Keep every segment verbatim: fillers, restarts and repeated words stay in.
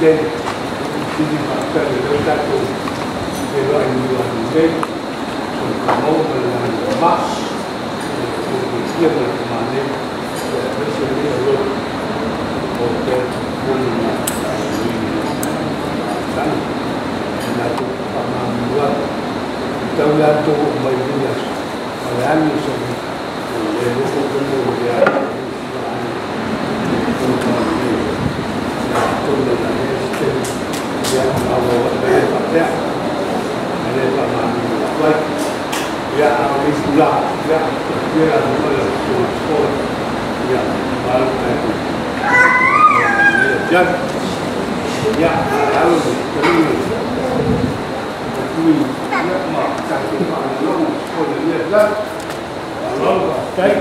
trên sini maka dia satu dia ada dua dia mau melakukan mas dia berkemana dia sini lalu okey punya kan lalu pernah buat kita tu banyak orang yang sudah dia bukan dia ya Allah ada pada ada sama baik ya habis pula ya dia ada sekolah ya baru tadi ya ya lalu ini ini ya mak cakap lalu sekolah ya lah lalu baik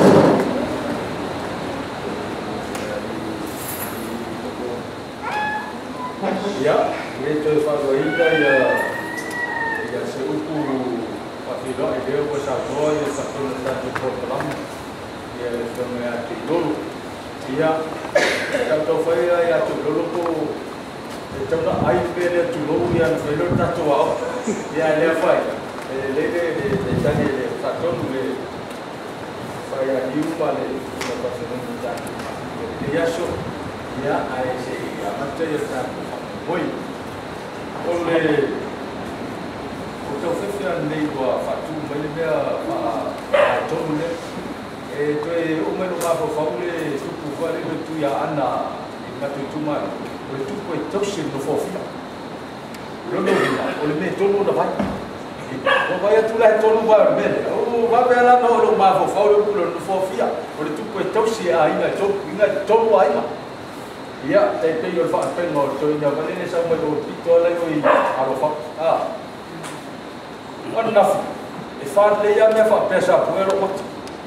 ya, itu favorita ya, ya seuku partido ide bersatu ya satu satu program ya semua tidur, ya kalau saya ya tidur tu, kalau air bela tidur yang bela tak tua, ya lepas, lele jadi satu le, saya hidup pada lepas semuanya, dia so, ya air sih, ya macam yang tak Oi, oleh untuk festival ni gua fatu banyak apa jom ni, eh tu umur apa faham ni tu bukan itu tu ya anak, itu cuma oleh tu kau terus no fofi, lalu ni oleh ni tu lu dah baik, kau bayar tu lah tu lu bayar bel, oh bayar lah no lu mahal faham lu lu fofi, oleh tu kau terus ya ini jom ini jom ayah. Ya, tapi kalau fak tengok tu ini apa ni sama tu itu lagi apa fak ah, wonderful. Ifat le yang ni fak pesa punya rumah.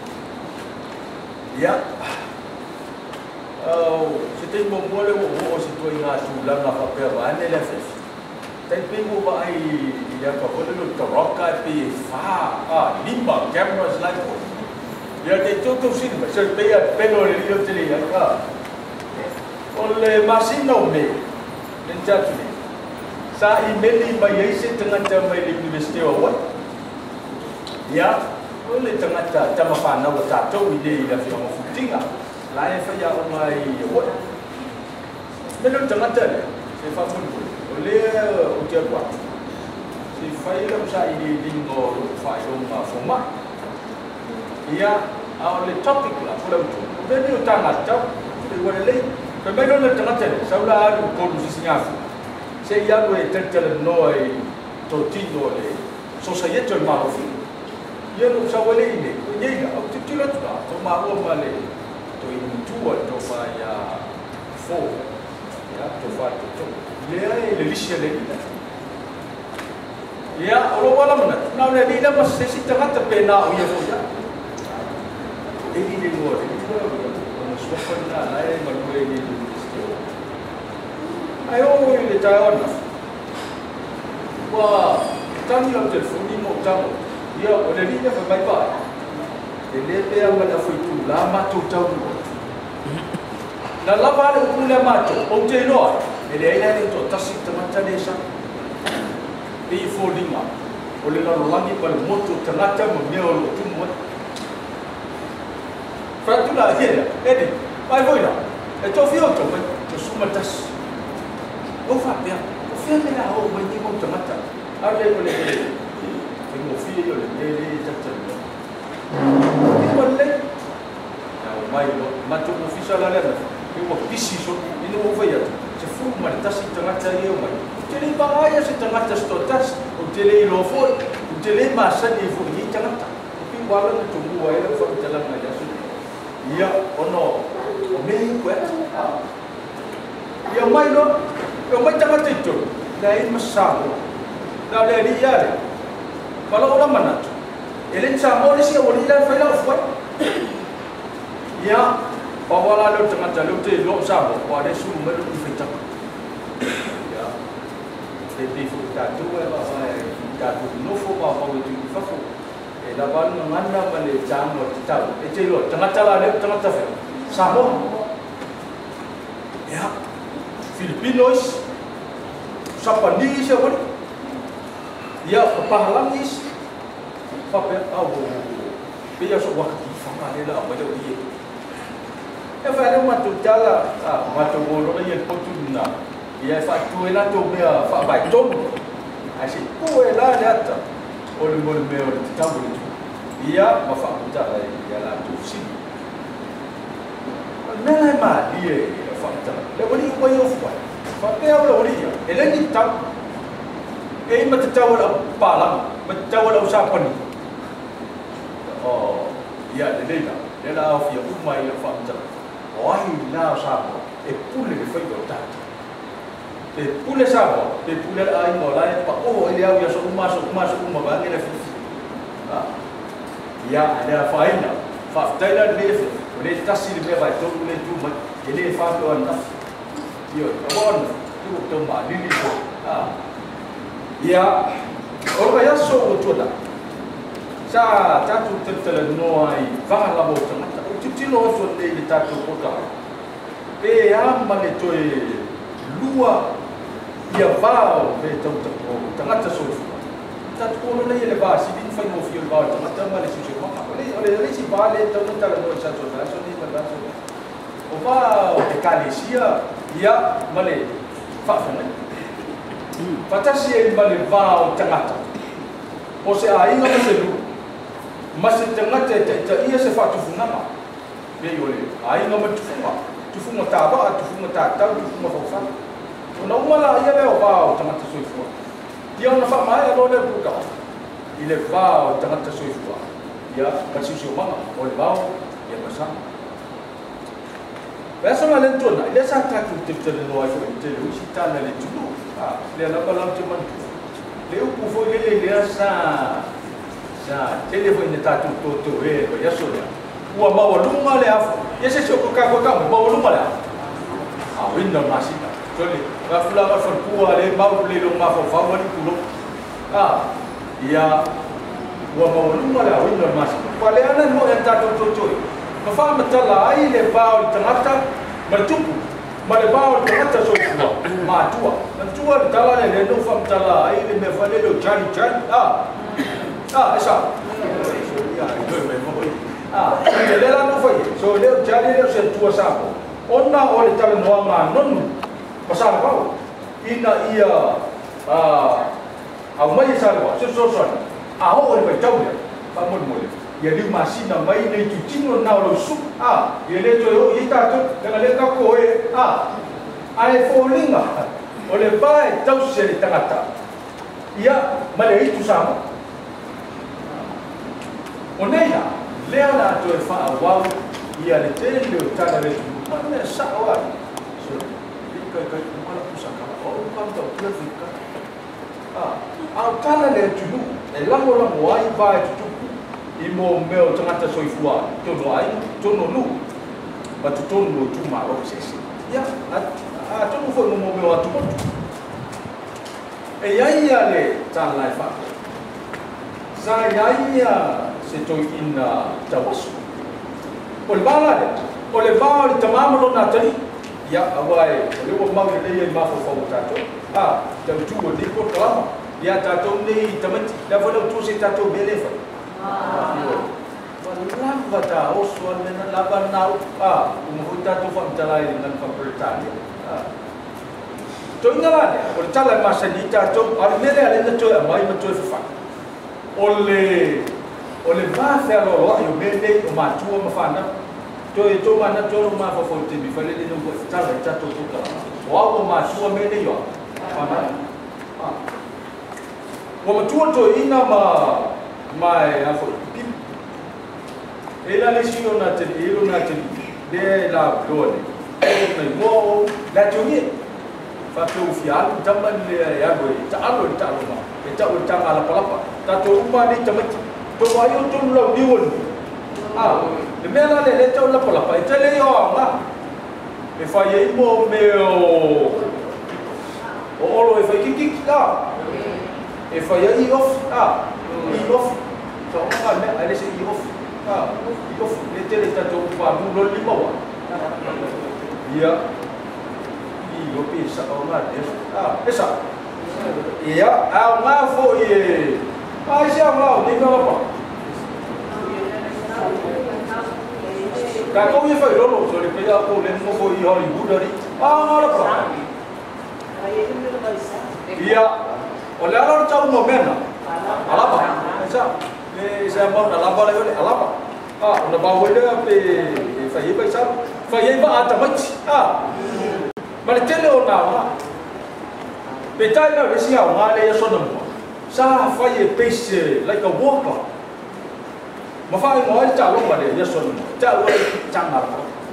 Ya, oh, setiap boleh buat situ ingat tu dalam apa pera ni lepas. Tapi buat ai yang kau boleh lu terokat pi fa ah lima kamera slide. Ya, itu tu sini macam bayar penol dia tu ni ah. Oleh masih nomor dan jatuh ni, saya email bayar isi tengah jam bayar universiti awal. Ya, oleh tengah jam jam apa nak buat jatuh ide ida firma footing ah, lain saya umai awal. Belum tengah jam, saya faham oleh ujian buat. Si file saya ide dingo file rumah format. Ya, oleh topik lah, pulau tu. Beli utang jam, boleh leh. Pemain orang tengah cakap, saya lalu kondisinya. Saya yang boleh terjalan noi, tertidur le, sosial jual marufi. Ya lu saya boleh ini, ini ni, aku tidak tu lah. Tu maru malay, tu ini jual, tu saya four, ya, tu fat tu. Dia lelisnya lagi. Ya, orang orang mana? Now ni dia masih sesi tengah terpena, ya saja. Ini dia buat, ini dia buat. Sopan lah, lain malu ini tu. Ayo ini Taiwan lah. Wah, kami dalam telefon ni mau tahu. Dia oleh ni dia berbaik-baik. Dia dia yang ada itu lama tu tahu. Dan lama ada punya macam, objek luar. Dia ini itu tasik teman-teman desa. Di folding lah. Oleh lalu lagi pada motor terlalu memel tu muat. Fratulah dia, ini, baik boleh lah. Itu feel tu, tu semua tas. Oh, fat dia, feel dia lah, oh, macam ni macam macam. Ada boleh boleh. Tengok feel boleh, dia dia cakap. Ini boleh. Nah, baik, macam official lah lah. Ini waktu isi so, ini over ya. Sefu mana tas itu macam dia mana. Jadi bahaya si tengah tas tu tas, jadi lofo, jadi masa di fu ini jangan tak. Tapi walau tunggu walau fu jalan aja. Ya, ono, omei kuat. Yang mai lo, yang mai jangan itu. Lain masalah. Dah ada dia. Kalau orang mana? Elin sama orang sih orang dia final kuat. Ya, bawa lalu tengah jalur tu lo sama. Pada semua melu difecak. Ya, jadi kita tu apa? Kita tu nopo apa itu fafu. Lapan mengenal balik jangan tahu. Itu lo tengah jalan dia tengah tahu. Sama. Ya. Filipinos, Japanese ya wali, ya Pahalangis, pape au biar sok waktu faham dia lah macam dia. Ya faham macam jala, ah macam orang yang potong na, ya faham tu elah tu dia faham baik tu, asyik tu elah dia tu, orang orang orang kita boleh tu, ya faham jala ya lah tu sih. Mana mah dia faham jala, dia boleh upaya upaya. Pakai apa lah dia? Elah ni tak, eh macam cawal apa lah, macam cawal usaha ni. Oh, ya dia dah, dia dah via umai yang faham jala. Wah, lah usaha, eh pulih dia faham tak? Eh pulih siapa? Eh pulih air mulai pak. Oh, dia yang sok masuk masuk rumah bagi dia. Ah, ya ada faedah. Faedah dia, boleh tasir dia baik tu boleh tu, jadi faham tu anda. Yo, kawan, tu tempat ini tu. Ah, ya, orang yang so tu dah. Sa, jatuh tertelan noi, faham lah boleh macam. Cici lo so ni kita tu kota. Eh, am mana tu luar, dia bau, dia tu tu, tengah tu so. Tak tu orang ni lepas, sini faham mau feel bau, tengah tu mana susu mak. Oleh oleh oleh si balik tu tertelan noi satu satu ni berlaku. Opa, dekali sia. Ya, malay, faham kan? Patah siapa malay bau tengah tu. O se aing apa selu? Masih tengah tu, tu ia sefat tu funa mah. Dia boleh. Aing apa tu funa? Tu funa tabak, tu funa tatal, tu funa fafan. Nak malah ia leh bau tengah tu suifu. Dia nak faham mana lo leh buka. Ia bau tengah tu suifu. Ya, kasih siapa mah? Oleh bau, ia besar. Biasa malam tu nak, dia sangat tu terus luar tu, terus kita nak le dulu. Ah, dia nak balam cuma tu. Dia upufo dia dia sa, sa, telefon ni tak tu tu tu eh, ya sudah. Uang bawa rumah le af, ya sesuatu kau kau bawa rumah le. Ah, window masih tak. Jadi, kalau nak berkuah le, bawa le rumah for family pulau. Ah, ya, uang bawa rumah le, window masih. Kalau anak mau yang tak tu tu tu. Mafaham betul ai le bau tengah bercukup, mana bau tengah tersusun, matua, matua dalam le no faham betul ai le mefale lo jari jari ah ah esa, ya itu memang ah le la no foi, so le jari le se tua sapo, onna oleh dalam ruangan non pasal bau, ina ia ah awak yang salah, sesuatu, awak oleh berjauh, bangun mulai. Jadi masih namai ni cuci no na lo sup ah ele tu yo ita tu dengan le ka ko eh ah ai falling ah oleh bai tau se di tengah tak ia male itu sama onela le ala tu fa awal ia le tele ta le mana sawan so ika ka mana pusaka oh kan tu perfect ah au kana le tu le lango lango ai bai tu imo meu tengah tersoifua tu no ai tu no lu batu tu no tu marok sesi ya ah tu no foi no meu atu e ya ya le tan lai fa sa ya ya se to ina tawasu ol bala de ol bala tamam lo na tali ya awai le wo ma le ye ma fo fo ta to ah tu tu di ko kala ya ta to ni tamat da fo tu se ta to bele fa Walau kata oswan dengan laban nau ah umhuta tu faham calai dengan pemerintahan ah tu ingatlah dia oleh calai masa ni tu orang mereka ada tu yang mai betul faham oleh oleh bahasa lo yo bende matu mafana tu itu mana tu rumah favorit di fale di nombor calai tu tu kan wah matu bende yo mana ah wah matu tu ina ma mai apa pim ela lesio na tele elo na tele de la glone mai mo la jogi fa tu fial taman le ya go ta alo ta alo ma ta u ta ala palapa ta tu uma ni tamat tu ayo tu lo diun ah de mela le le ta la palapa ta le yo nga e fa ye mo meo o olo e fa kiki ta e fa ye i off ah i off so kan ada si i off ah i off le tele ta tu pa du lo lima wa dia i lo pi sa o nga ah esa ia au nga fo i ai sia nga ni nga pa ka ko i fa lo lo so le pe ya ko le mo fo i Hollywood ri ah nga la pa ia o le ala tau mo mena ala pa esa le sa mo na la ba le ala pa ah na ba we le pe fa i ba sa fa i ba ata mai ah ma le tele o na wa pe tai na le sia nga le so na mo sa fa i pe se like a walker ma fa i mo ai ta lo ma le ya so na ta wa chang na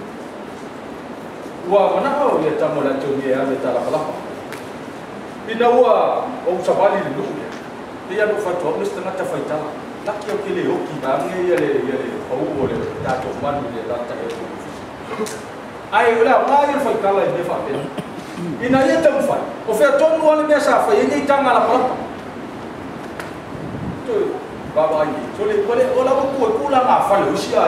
wa mana o ye ta mo la tu ye a ta la la ina wa o sa bali lu pe ya no fa to ni sta na ta fa ta la ki o ke le o ki ba nge ye le ye le o o le ta to man le la ta e ai la ma ye fa ka la de fa pe ina ye tam fa o fe to no le me sa fa ye ni tanga la pa to ba ba ni so le ko le o la ko ko la ma fa le sia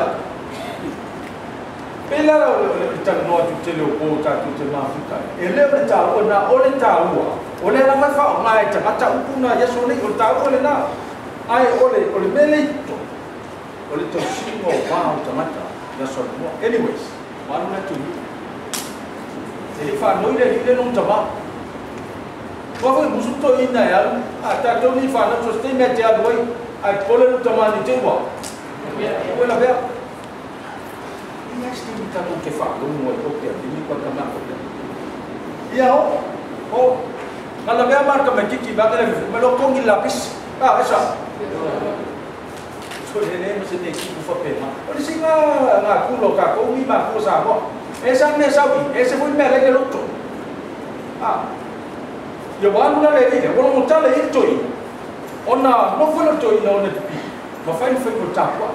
pe la le ta no tu te le ko ta tu te ma fa e le le ta o na o le ta o o le la ma fa o ngai ta ta ku na ye so le o ta o le na ai o le o le mele to o le to singo ba o ta mata ya so mo anyways ma no tu e fa no ile ile non ta ba ko fa musu to ina ya a ta to ni fa na to ste me te a doi ai ko le to ma ni te wa ko la be ia ste ni ta ko ke fa lo mo ko ke ni ko ta ma ko ia o o ngala be mar ka me kiki ba ka le me lo ko ngi lapis ah esa so le ne mo se te ki fa pe ma o si nga nga ku lo ka ko mi ma ko sa mo esa me sa wi ese fu me le ke lo to ah yo ba nu le ni ko mo ta le i to i ona no fu lo to i no ne pi ma fa ni fa ko ta kwa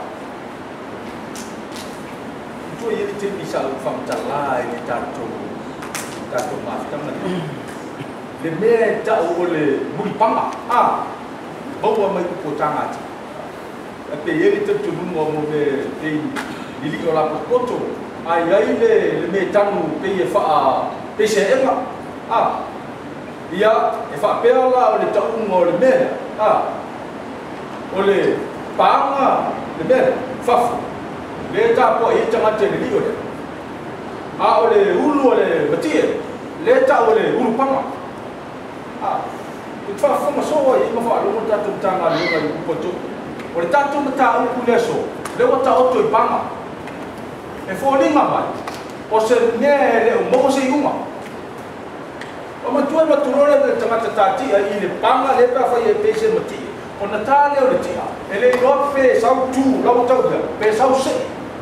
to ye ni te ni sa fa ta la ni ta to ta to ma ta na le me ta o le buri panga ah bawa mai ko tanga ti pe ye ni te tu mo mo be te ni li ko la ko to ai ai le le me tanu pe ye fa pe se ema ah ia e fa pe la o le ta mo le me ah o le panga le me fa le ta po i tanga te li o le ah o le ulu o le batie le ta o le ulu panga ah fa fa ma so i ma fa lo ta tu tanga le ga ko to o le ta tu ta u ku le so le wa ta o to i panga e fo ni ma ba o se ne le mo se i uma o ma tu ma tu le le tama ta ti i le panga le pa fa ye pe se mo ti o na ta le o le ti e le lo pe sa tu lo ta u pe sa se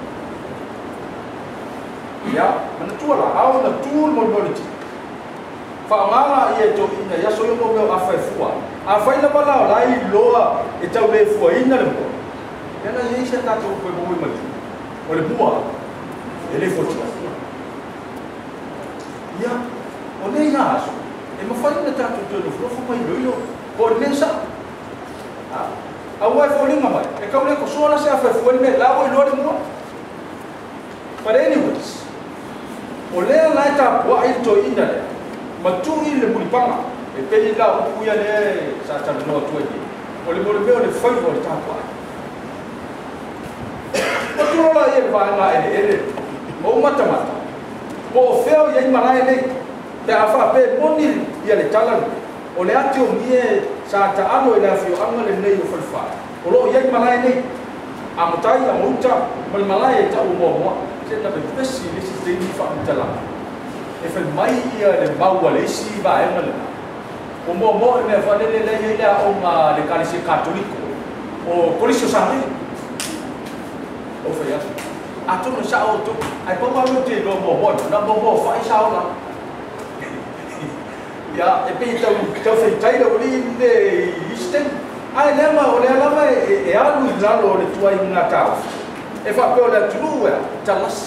ya ma tu la au na tu mo mo le ti fa mala ia to ina ya so yo mo a fa fua a fa ina bala la i loa e tau le fua ina le mo ya na ye se ta to ko mo mo o le bua e le foto ya o ne ya so e mo fa ina ta to to lo fo mai lo yo o ne sa a a wa fo le mama e ka le ko so la se a fa fua me la o lo le mo but anyways o le la ta wa i to ina le ma tu i le mulipanga e pe i la u ya le sa ta no tu e o le mo le o le fai o le ta pa o tu la e va na e e mo mata mata o feo ia i mala e le te a fa pe moni ia le tala o le ati o mie sa ta ano e la fio anga le nei o fa fa o lo ia i mala e le a mutai a muta mal mala e ta o mo mo se na be pesi le si te ni fa mutala e fa mai ia le baua le si va e mala o mo mo me fa le le le ia o ma le kalisi katoliko o kolisio sangi o fa ia a tu no sa o tu ai pa ma lo te lo mo mo na mo mo fa sa o la ya e pe ta ta fa tai lo li de isten ai le ma o le la ma e a lu la lo le tu ai na ta e fa pe o le tu e ta las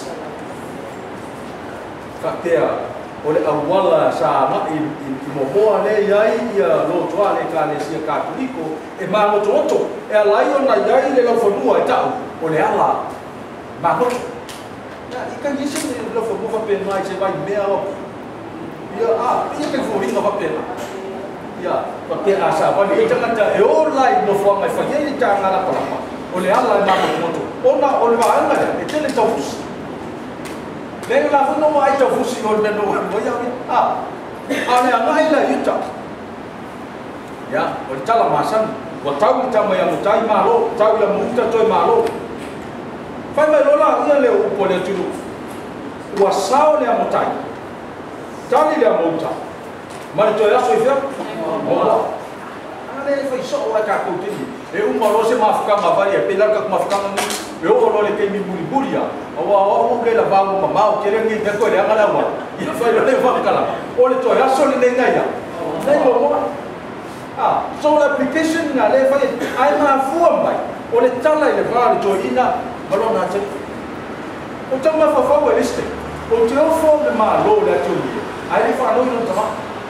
fa te o le awala sa ma i mo mo le ai ia lo tu ale ka le sia katoliko e ma mo to e ala io na ai le lo fonua e ta o le ala ma mo ya i kan dise le lo fonua pe mai se vai mea o ia a ia ke fo ringa va pena ia va pe asa va ni tanga ta e o lai no fo mai fa ni tanga la pa o le ala ma mo to ona o le va anga e tele ta fus le la fo no ai ta fus o le no mo ia a a le anga ila yuta ya o le tala masan wa tau ta mai mo tai ma lo tau la mo ta toi ma lo fa mai lo la ia le o po le tu wa sao le mo tai tali le mo ta ma le toi aso ifia o ana le fa so o ka ko tini e un mo lo se ma fuka ma va ia pela ka ma fuka ni e o lo le ke mi buri buri ya o wa o ke la va mo ma o ke le ni ko le ala wa ia fa le va kala o le toi aso le nei ya nei mo mo ah so the application na le fa ai ma fu mai o le tala le va le joina malona te o tama fa fa wa liste o te o fo le ma lo le tu ai le fa no no tama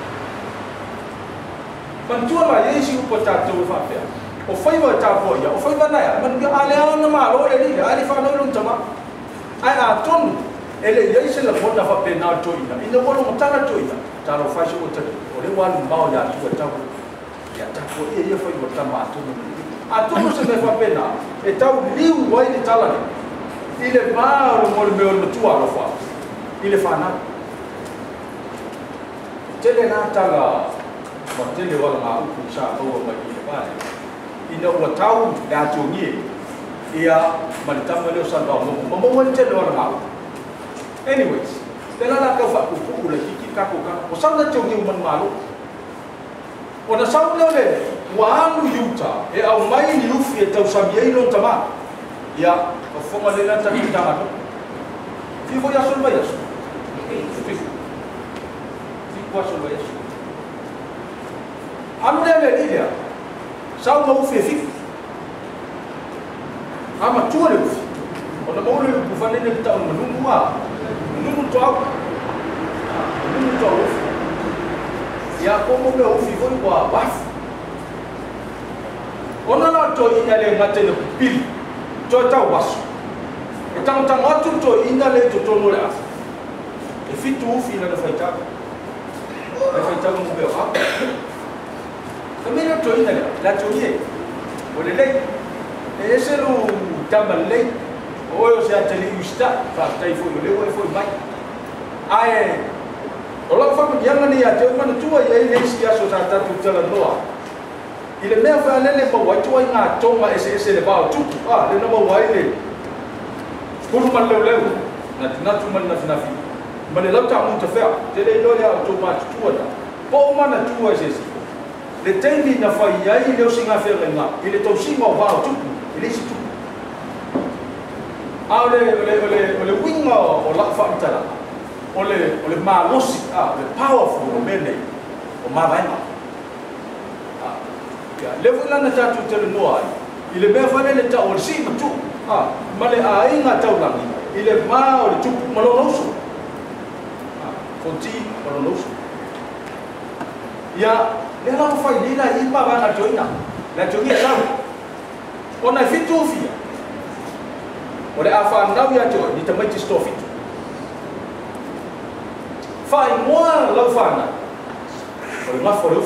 man tu ma ye si ko ta tu fa pe o fa wa ta fo ya o fa va na ya man ga ale ana ma lo le ni ai le fa no no tama ai a ton ele ye se le bona fa pe na joina ina wo no tala joina ta lo fa si o te o le wa lu ba ya tu ta ya ta ko e ia foi botar mato no a tudo se me fa pena e tau liu vai de tala ile va o mo me o tua lo fa ile fa na tele na tala mo tele wala ma u sa to ma ile va ina o tau da jongi ia ma ta mo le sa ba mo mo mo tele wala ma anyways tela la ka fa ku ku le ki ka ko ka o sa na jongi mo ma lo ona sau le wa anu yuta e au mai ni ufi e tau samia no tama ya o fonga le na tani tama to fi vo ya sol vai aso fi fi kwa sol vai aso anu le le dia sau mo ufi fi ama tu le ufi ona mo le ku fa le ne ta no nungu wa nungu to au nungu to ufi ya como meu filho igual baf ona na to ina le ngate le pil to ta wasu tang tang atu to ina le to to no le af e fitu fi na fa ta e fa ta mo be ha kamera to ina la to ye o le le e se lu tamba le o yo se ateli usta fa tai fo le o fo mai ai ola fa mi yanga ni ate ma tua ye nei sia so ta ta tu tala noa ile me fa le le pa wa tua nga tonga ese ese le ba tu ah le no wa ile kuru man le le na na tu man na na fi ma le lapta mu te fa te le lo ya to ma tua da po ma na tua ese le tendi na fa ya ile o singa fe nga ile to singa wa tu ile si tu a le le le le winga o la fa tala ole ole ma losi ah the powerful mene o ma vai ma ah ya le vula na ta tu tele noa ile be fa le ta o si tu ah ma le ai nga ta ulangi ile ma o le tu ma lo losu ah fonti ma lo losu ya le la fa ile la i pa va na joina la joina sa ona fitu fia ole afa na ya jo ni ta mai sto fitu fai moa lau fana o ma foro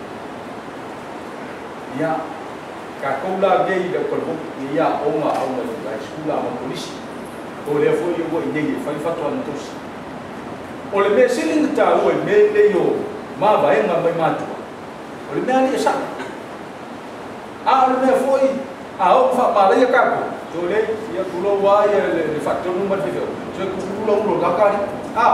ya ka kola gei da kolbo ya o ma o ma da skula ma polisi o le fo yo go inde fai fatwa ntos o le me siling ta o me le yo ma va en ma mai matu o le me ali sa a o le me foi a o fa ma le ka ko to le ya kulo wa ya le fatwa no ma de so kulo lo ga ka a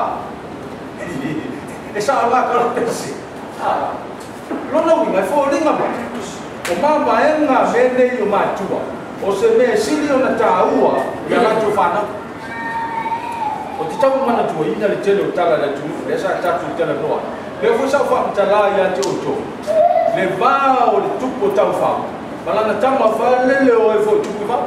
e sa la ka pensi ah lo no mi mai fo ringa ma o ma ma nga me ne yo ma tua o se me sili ona ta ua ya la tu fana o ti tawo mana tu ina le tele o tala la tu le sa ta tu tele no le fo sa fa tala ya te o to le va o le tu po ta fa bala na tama fa le le o e fo tu fa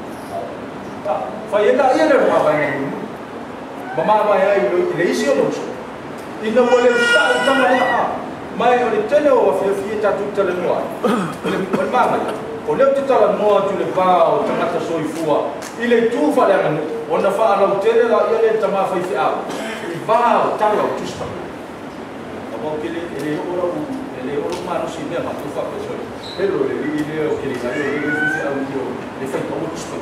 fa ye da ye le ma ba ni mama ba ya le isi o no ina wale sa tama ya mai o le tele o fa fi ta tu tele no le le mama o le tala no tu le va o tama ta so i fua ile tu fa le no ona fa ala o tele la ile tama fa fi a i va o tala o tu sta o que ele ele ora o ele ora uma no cinema tu fa pessoa pelo ele ele o que ele vai ele fizer o que ele faz como isso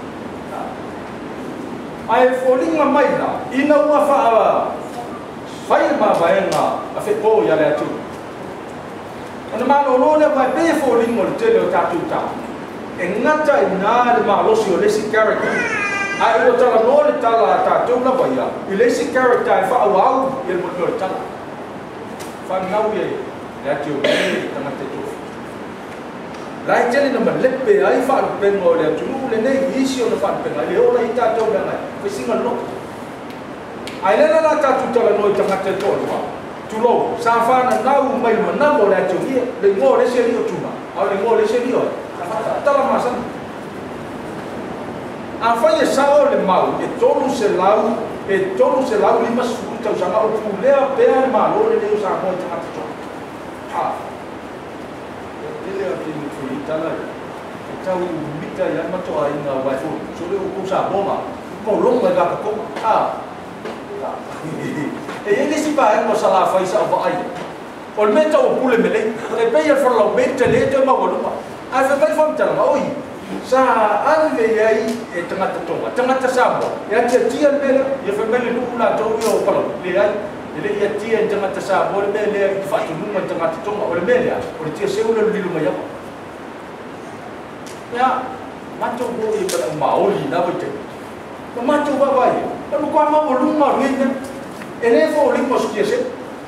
ai folinga mai lá e não a fa fai ma vai na a fe po ya le tu ana ma no no le vai pe folinga o te le ta tu ta engata ina le ma lo si o le si character ai o tala no le tala ta tu la vai ya le si character fa au e mo no tala fa nau ye le tu le ta ma te tu lai tele na lepe ai fa pe ngo le tu le nei isi o na fa pe le o la ita to le mai fe singa no ai le la ta tu tala no ta ma te to wa tu lo sa fa na nau mai ma na mo le tu ye le ngo le se ri o tu ma au le ngo le se ri o ta la ma sa a fa ye sa o le mau e tonu se lau e tonu se lau lima su ta sa o pu le pe ma lo le le sa mo ta ma te to ah ele é aquele que está lá então o mita já matou ainda vai for sobre o curso bomba bom longo vai dar como ah e ele se vai no sala faz a vai o meta o pule mele e bem ele falou meta le te ma wolo a fa vai fam tala oi sa ande aí e tanga tonga tanga tasabo ya te tia mele e fa mele no la to yo palo le ai ele ia tia tanga tasabo le mele fa tu numa tanga tonga o le mele o tia se ulo lilu mai ya macho bo e para maoli na bote o macho ba vai o no kwa ma o lunga ruina ele fo limpo skiese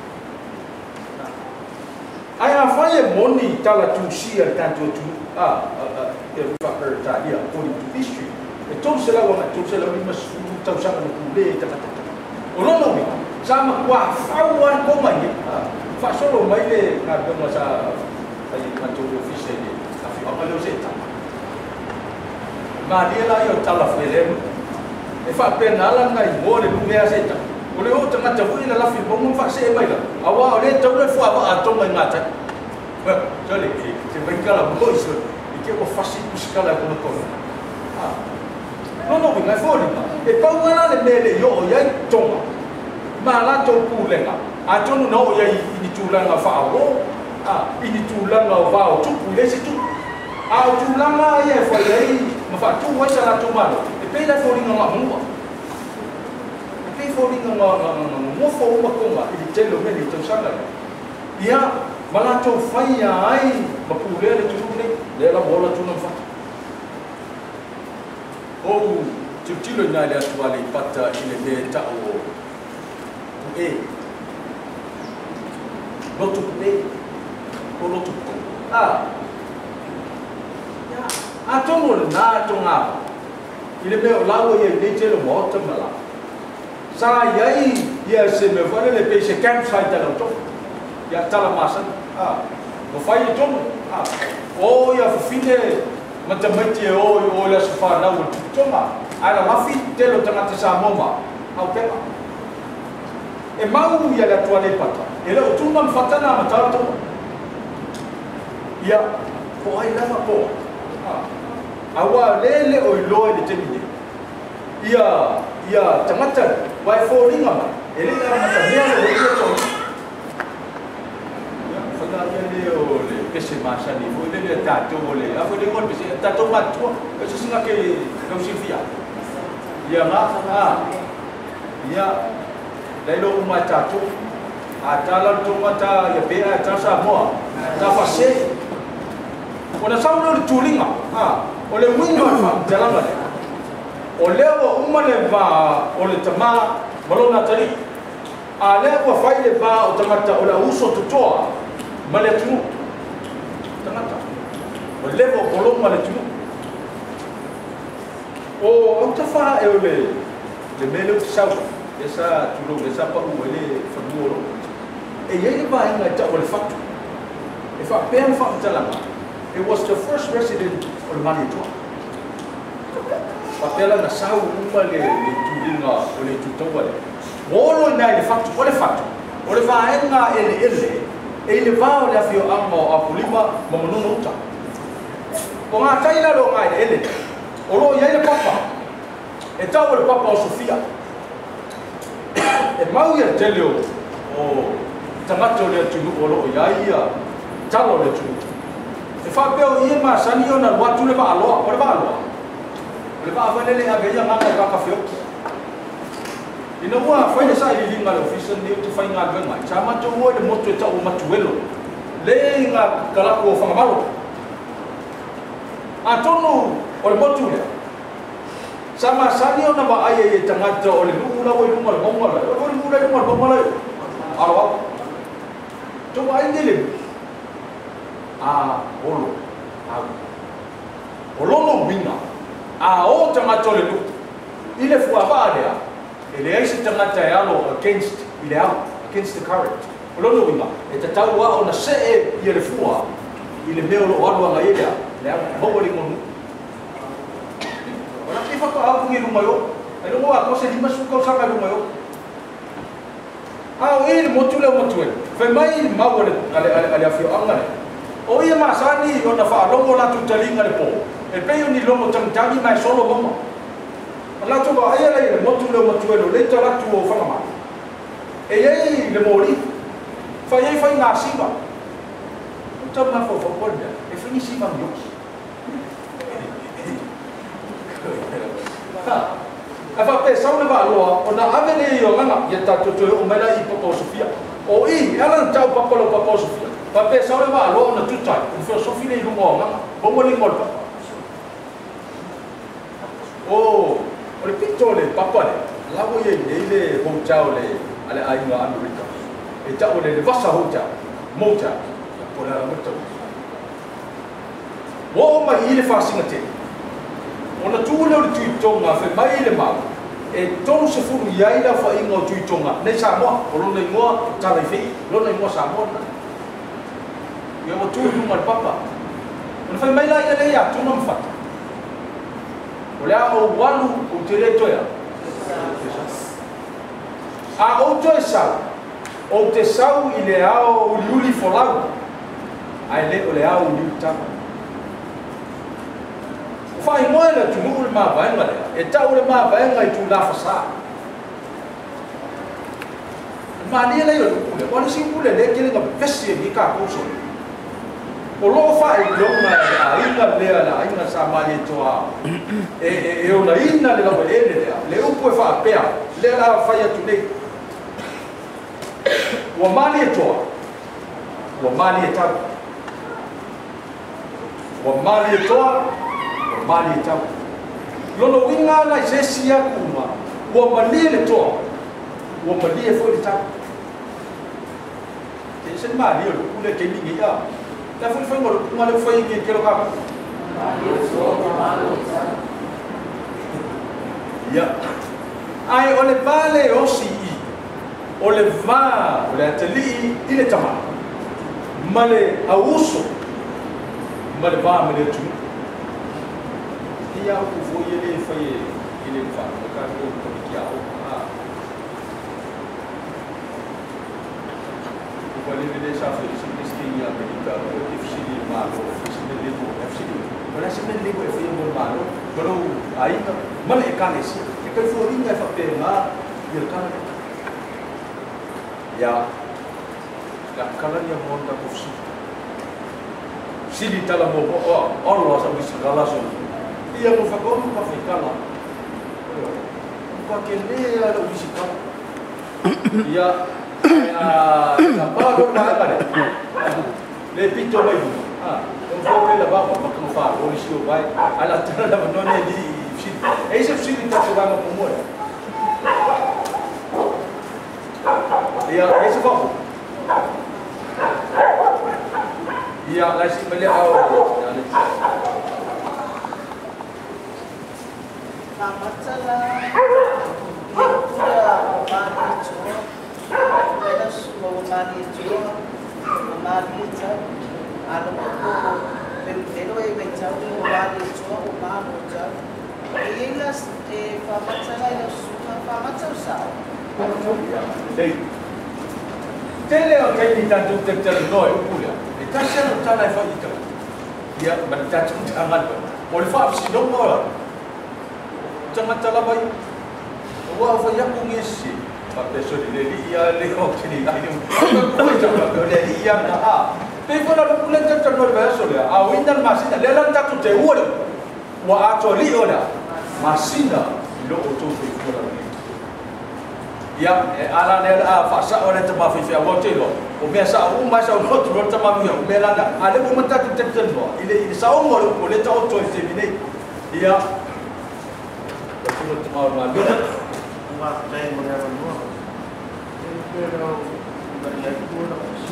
ai a faie moni tala tu sia tanto tu ah e fa per ta dia o di history e to se la wa to se la mi mas tu sa no kule ta ta o no no sama kwa fawan ko mai fa solo mai le na do sa ai macho office ni afi o malo se ta ma dia la yo tala fele e fa pena la ngai mo le lumea se ta o le o tanga ta ui la fi bom fa se mai la awa o le tau le fu ava a tonga ngata ba jole ki te vai kala mo so e ke o fasi kuskala ko ko ah no no ngai fo ni e pa wana le mele yo ya tonga ma la to pu le nga a tonu no ya ni tu la nga fa o ah ini tu la nga va o tu pu le se tu a tu la nga ye fo ye ma fa tu wa sa la tu ma e pe la fo ni nga mo pe fo ni nga mo fo ma ko ma i te lo me ni to sa la ia ma la to fa ya ai ma pu le le tu le le la bola tu no fa o tu ti lo na le attuale patta ile be ta o e lo tu e o lo tu ah a tomo na tonga ile me o lawo ye le te lo mo ta mala sa yai ia se me vale le pe se campsite la to ya tala masa ah o fai to ah o ya fine matamati o o la sofa na o tonga ala ma fi te lo tanga te sa moma au pe e mau ya la toale pata e le o tuma fatana ma ta to ya ko ai la ma po awa lele o loe le temi ia ia tamata vai falling ama ele na mata mea le ia to ya fala ele o le pese masa ni foi le ta to le a foi le gol pese ta to ma to eso singa que não se via ia ma ah ia lelo uma ta to atala to mata ia be ta sa mo ta fase ona saulo le tulinga ah o le winga fa jalanga le o le o uma le va o le tama malona tali a le o fai le va o tamata o la uso tutoa ma le tu tamata o le o polo ma le tu o o ta fa e o le le mele o sau esa tu lo esa pa o le fa duoro e ye va inga ta o le fatto e fa ben fa jalanga. It was the first resident of Manitua. Papela na sau uma le le tulinga o le tutoa le. Olo na le fatto, o le fatto. O le vaenga ele ele. E le va o le afio anga a pulima ma monono ta. O nga taila lo nga ele. O lo ia le papa. E tau le papa o Sofia. E mau ia teleo o tangata o le tunu o lo ia ia talo le tunu e fa peo ia ma sani ona watu le ba alo o le ba alo le ba fa le le ave ia ngaka ka ka fio ina wa fa le sai li ngalo official ni tu fa nga ga mai chama to wo le moto ta o matuelo le nga kala ko fa malo a tonu o le motu le sama sani ona ba ai e tangata o le lula o le luma le bonga le o le lula le luma le bonga le alo to ba ai dele a olo a olo no winga a o tangata o le lu ile fu aba le ele ai se tangata e alo against ile alo against the current olo no winga e te tau wa ona se e ile fua ile me o alo nga ile le mo le ngonu ora ki fa ko au ngi luma yo e no wa ko se lima su ko sa ka luma yo ah ele motu le motu e fe mai ma wole ale ale ale afio anga o ia ma sani ona fa longo la tu talinga le po e pe ni longo tang tagi mai solo mama ala tu ba ia le motu le motu e le tala tu o fa ma e ei le mori fa ei fa nga siba tu ma fo fo por e fini siba yo ha fa pe sa una va lo ona avele yo ngana ya ta to to o mela i popo sofia o i ala tau papolo popo sofia pa pe sa una va lo ona tuta il fo sofia i lungo ngana bo mo lingol pa o o le pitole papa le la vo ye le ho chao le ale ai nga america e chao le vasa ho chao mo chao po la mo to wo ma i le fa singate ona tu le tu tonga fe mai le ma e tonu se fu ia ila fa ingo tu tonga ne sa mo o lo ne mo ta le fi lo ne mo sa mo na yo mo tu lu mal papa ona fa mai la ia le ya tu no fa o le a o walu o te le to ya a o to sa o te sau i le ao luli folau ai le o le ao luli tama fai moe le tu le ma vai ngale e tau le ma vai ngai tu la fasa ma ni le yo le o le singule le ke le ga pesi ni ka ko so o lo fai lo na a inga le ala inga sa ma le to a e e o na ina le ga le le le u po fa pe le la fai tu le o ma le to o ma le ta o ma le to mali tau lono winga na sesi ya kuma wa mali le to wa mali e fo le tau te sen mali o kule ke ni ya la fo fo ngoro kuma le fo yi ke lo ka ya ai o le vale o si o le va o le ateli ile tama male auso male va male tu ia o foi ele foi ele fa o cara o que ia o ah o vale ele deixa fazer isso que ia meditar o que se ele mal o que se ele levou é se ele olha se ele levou foi um mal quando aí mal é canesi que que foi ainda fa pena ele cara ya la cara dia monta com si se ele tá lá mo ó ó lo sabe se lá so ia mo fa como pa ficala pa que le a lo visita ia a a pa lo na pare le pito mai ah non fa le va ma come fa o si o vai alla terra non è di e se si sta giocando con muore ia e se fa ia la si me le a Matsala, Pura, Mani Chua, Vedas, Mani Chua, Mani Chua, Aluko, Velo e Vechau, Mani Chua, Mani Chua, Elas, Pamatsala, e Suka, Pamatsau. Dei. Tele o che di tanto tempo noi oppure. E tascia non sta la fatica. Ia, ma tanto tanto. O le fa si non ora. Jangan cala bayi. Wa fa yaku ngesi. Pakai suri leli ya leo sini ini. Kau jangan kau leli ya na ah. Tapi kalau ada bulan macam luar biasa dia. Awin dan masih dah lelang tak tu jauh dia. Wah actually dia masih dah lo tu tu tu lagi. Ya, ala ni ah fasa orang tempat fifi awak celo. Biasa aku masa orang tu orang tempat fifi. Melang dah. Ada pun tak terjadi semua. Ini ini saung orang boleh tahu tu ini. Ya. Betul tempat orang tu. Mak saya mengenal semua. Kalau banyak pun sih.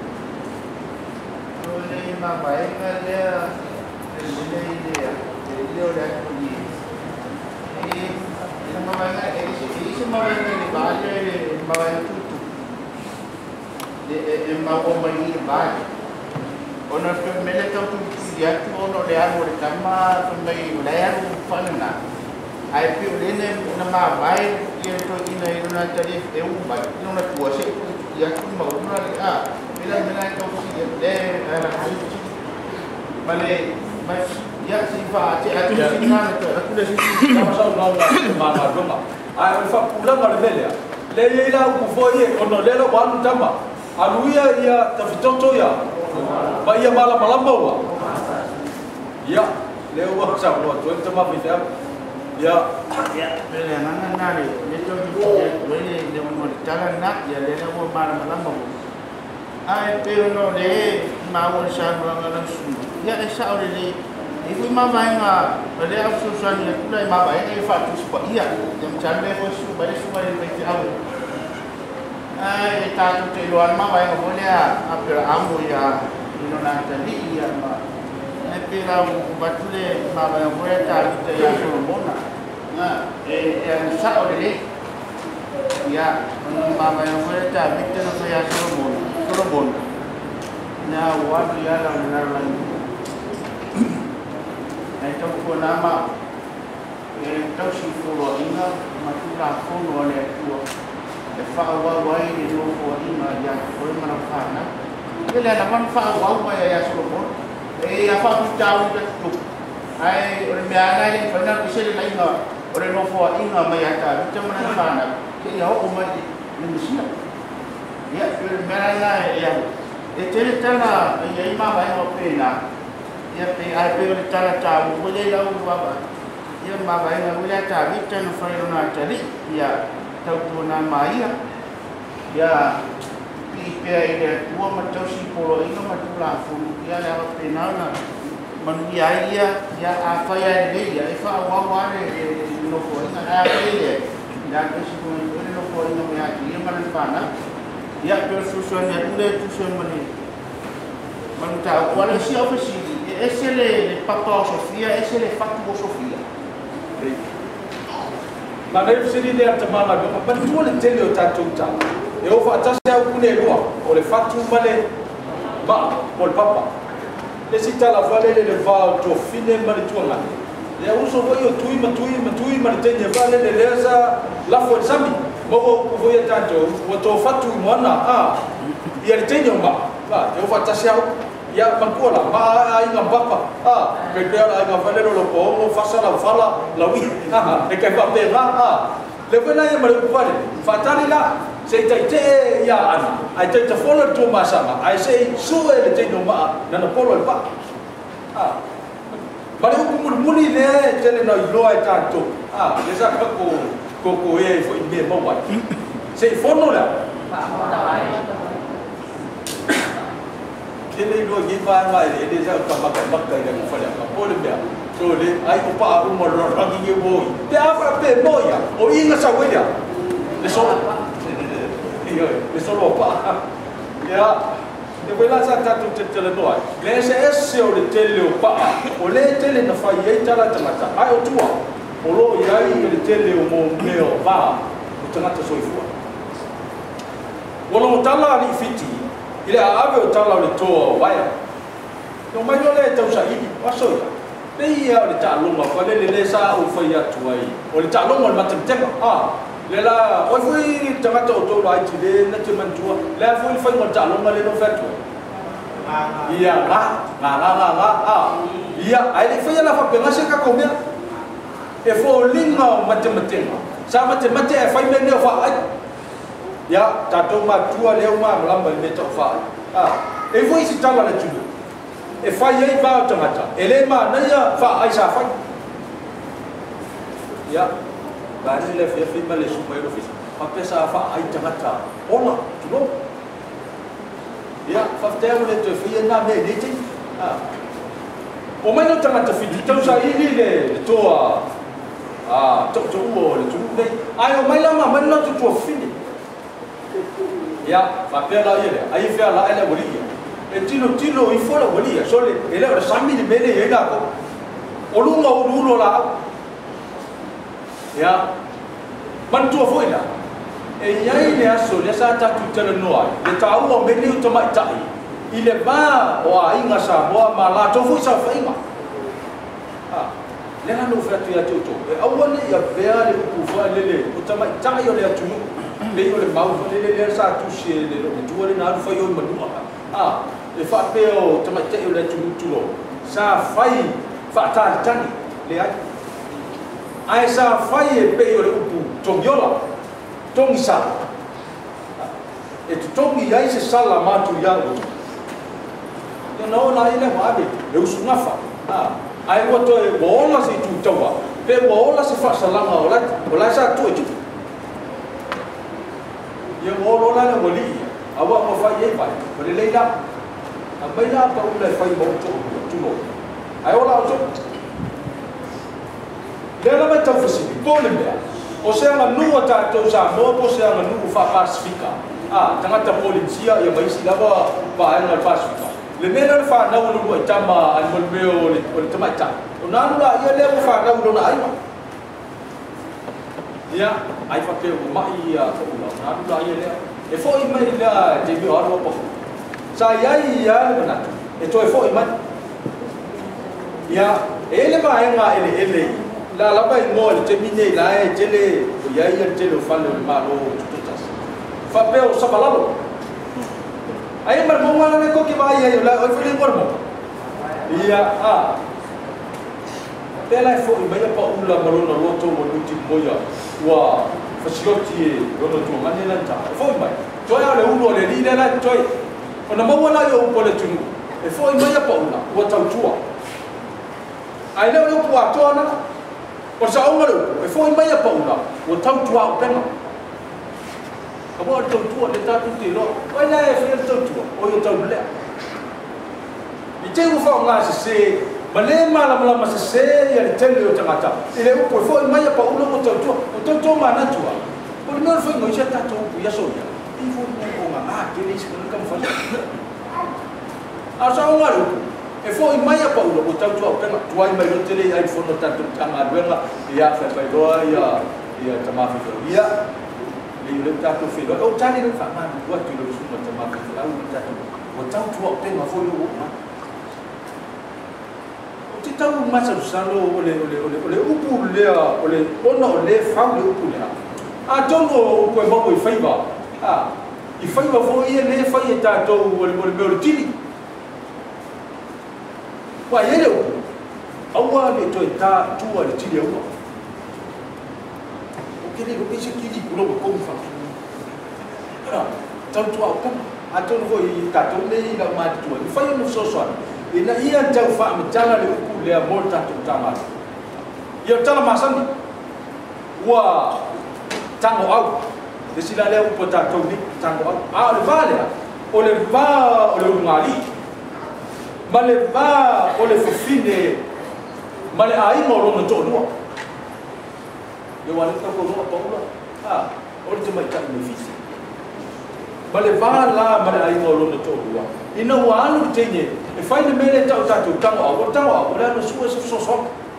Oleh mak baik dia, dia dia dia orang pergi. Ini mak baik ini ini mak baik ini baca ini mak baik itu. Dia mak orang ini baca. Orang tu mereka tu dia tu orang dia orang kamar tu mereka dia orang mana. Ai più lene na ma vai ye to ina ina na tadi e u ba ina na tua se ya ku ma una a bila bila to si de na hai male mas ya si fa ti a tu si na to aku dah si sama sama na ma ma do ma ai fa pula ma le le le ye la ku fo ye ono le lo wa tama aluia ya ta fitoto ya ba ya mala mala wa ya le wa sa lo to tama fi ya, ya, bila mana nari, itu juga boleh dia mau jalan nak, dia dia mau mana mana mau. Ai pero no le mau sa orang orang semua. Ya esa oleh le, ibu mama inga, boleh aku susan le, kulai mama ini fatu sebab iya, jam cantik pun su, boleh semua le baik awal. Ai tak tu luar mama inga boleh apa amu ya, ini nak jadi iya mama. Pero batule mama yang boleh tak kita yang Solomona. Nah, eh yang sah oleh ya mama yang boleh tak kita nak saya Solomon, Solomon. Nah, waktu ya lah benar lagi. Itu pun nama eh tahu si Folo inga matulah Folo oleh tu. Fa'awal wa ini lo Folo inga ya boleh manfaatnya. Bila nak manfaat wa ya Solomon. Eh apa tu tahu tu? Ai orang biasa ni pernah bisa lain lah. Orang lupa ingat mayat macam mana mana. Jadi awak umat ni mesti. Ya, orang biasa yang itu cara yang imam ayah pena. Ya, ai perlu cara tahu boleh tahu apa. Ya, imam ayah boleh tahu itu nufaiuna jadi. Ya, tahu tu nama ayah. Ya, pihak ini dua macam si polo ini macam lafu. Ya, lewat pena na manusia dia ya apa yang dia itu awal-awal dia nopo ini ada dia dan itu semua ini nopo ini punya dia mana mana ya persuasion yang udah persuasion mana mana tahu kalau siapa sih esse le pato Sofia esse le fatto Sofia mana itu sini dia teman lagi apa tu le tele tatung tak eu faço eu kunelua oleh fatto male ba pol papa esse tal avale le va to fine mari tuanga ya uso voyo tui matui matui maritenye vale le leza la fo sami bobo voya tanto woto fatu mwana ah ya ritenye ma ba eu fatasiao ya bankola ma ai ngambapa ah bedela ai ngavale lo pomo fasala fala la wi ah e ke va pe ah le vena ya mari kupale fatali la sei tai te ya ana ai te te follow to masama ai sei sue le te no ma na na polo pa ah mari ku muli le tele no lo ai tanto ah le sa ko ko ko e fo i me mo wa sei fono la kele lo gi ba ma le le sa ka ma ka ma ka le ko fa la ko le bia so le ai ko pa ru mo ro ra gi bo te afra pe mo ya o inga sa we ya le so le solo pa ya de vela sa ta tu te tele doa le se esse o le tele o pa o le tele na fa ye tala tamata ai o tua o lo ia i le tele o mo meo va o tangata soifua o lo tala ni fiti ile ave o tala le toa vai no mai no le tau sa i wa so le ia le ta longa fa le le sa o fa ia tuai o le ta longa ma temtema ah lela o fui tangata o tolo ai tile na te mantua le fui fai mo talo ma le no fetu ia la la la la la ah ia ai le fai la fa penga se ka komia e fo linga o mate mate sa mate mate e fai me ne fa ai ya tatou matua leo ma lamba le tau fa ah e voi si tala le tulu e fai ai ba tangata ele ma na ya fa ai sa fai ya ba ni le fe fe ma le su mai lo fi pa pesa fa ai tangata ona tulo ya fa te mo le te fi na me ni ti ah o mai no tangata fi tau sa ini le toa ah to to o le tu nei ai o mai la ma mai no tu tu fini ya fa pela ile ai fe la ele wolia e tino tino i fola wolia so le ele o sami di bene e la ko o lunga o lulo la ya man tu fo ila e yai le aso le sa ta tu tele noa le ta o me ni to mai tai ile ba o ai nga sa bo ma la to fo sa fa ima ah le na no fa tu ya tu to e awon ya vea le ku fa le le o ta mai tai o le tu le yo le mau le le le sa tu she le le tu le na fa yo ma du ah le fa pe o ta mai tai o le tu tu lo sa fai fa ta tani le ai ai sa fai e pe o le upu tong yola tong sa e tu tong i ai se sala ma tu ya o yo no la ile ma be le usu na fa ah ai wo to e bola se tu tawa pe bola se fa sala ma ola ola sa tu e tu ye bola la le wali awa mo fa ye ba ko le leila a baila pa u le fa i mo tu tu lo ai ola o tu le la meta fasi to le mea o se anga nua ta to sa mo po se anga nua fa pasifika ah tangata polisia ya mai si lava pa anga pasifika le mena fa na u lu tama al molbeo le o tama ta o na la ia le fa na u na ai ma ya ai fa ke o mai ya ko na na la ia le e fo i mai la te bi o po sa ia ia le na e to e fo i mai ya ele ma nga ele ele la la bai mo le te mine la e tele ya ia tele fa le ma lo tutas fa pe o sa balalo ai mar mo wala ne ko ki vai ai la o fele ngor mo ia a pela fo i mai pa ula marona loto mo luti moya wa fasiloti rono tu mane lan ta fo i mai to ya le uno le ni la to ona mo wala yo po le tunu e fo i mai pa ula wa tau tua ai le o po atona o sa o ngalo e fo i mai pa ula wa tau tua o pena abo tau tua le ta tu ti lo o na e fo tau tua o yo tau le i te u fa nga se se male mala mala ma se se ya le tele o tangata ile u po fo i mai pa ula mo tau tua o tau tua ma na tua o no fo ngo se ta tu ya so ya i fo ngo nga a ke le se ka mo fa a sa o ngalo e fo i mai pa ula o tau tua o pena tua i mai o tele ai fo no tanto tanga duenga ya fa pa do ya ya tama fi ya le le ta tu fi do o tani no fa ma wa tu lo su no tama fi la u ta tu o tau tua o pena fo lo ma o ti tau ma sa sa lo o le o le o le o le upu le o le ona o le fa le upu le a tongo ko mo ko fa ba ah i fa ba fo i le fa i ta to o le o le o tili wa yele o awa le to ta tu o le tili o o ke le ko se tili ko lo ko fa ah tau tu o kan a tongo ko i ta to le i la ma tu i fa no so so ina ia tau fa mi tala le ku le molta tu tama ia tala masani wa tango au de sila le u pota to ni tango au a le vale o le va o le ngali ma le va o le fine ma le ai mo lo no to no yo wale to ko no to no ah o le mai tan ni fisi ma le va la ma le ai mo lo no to no ina wa anu tenye e fai le mele tau tatu tango au tango au le no su so so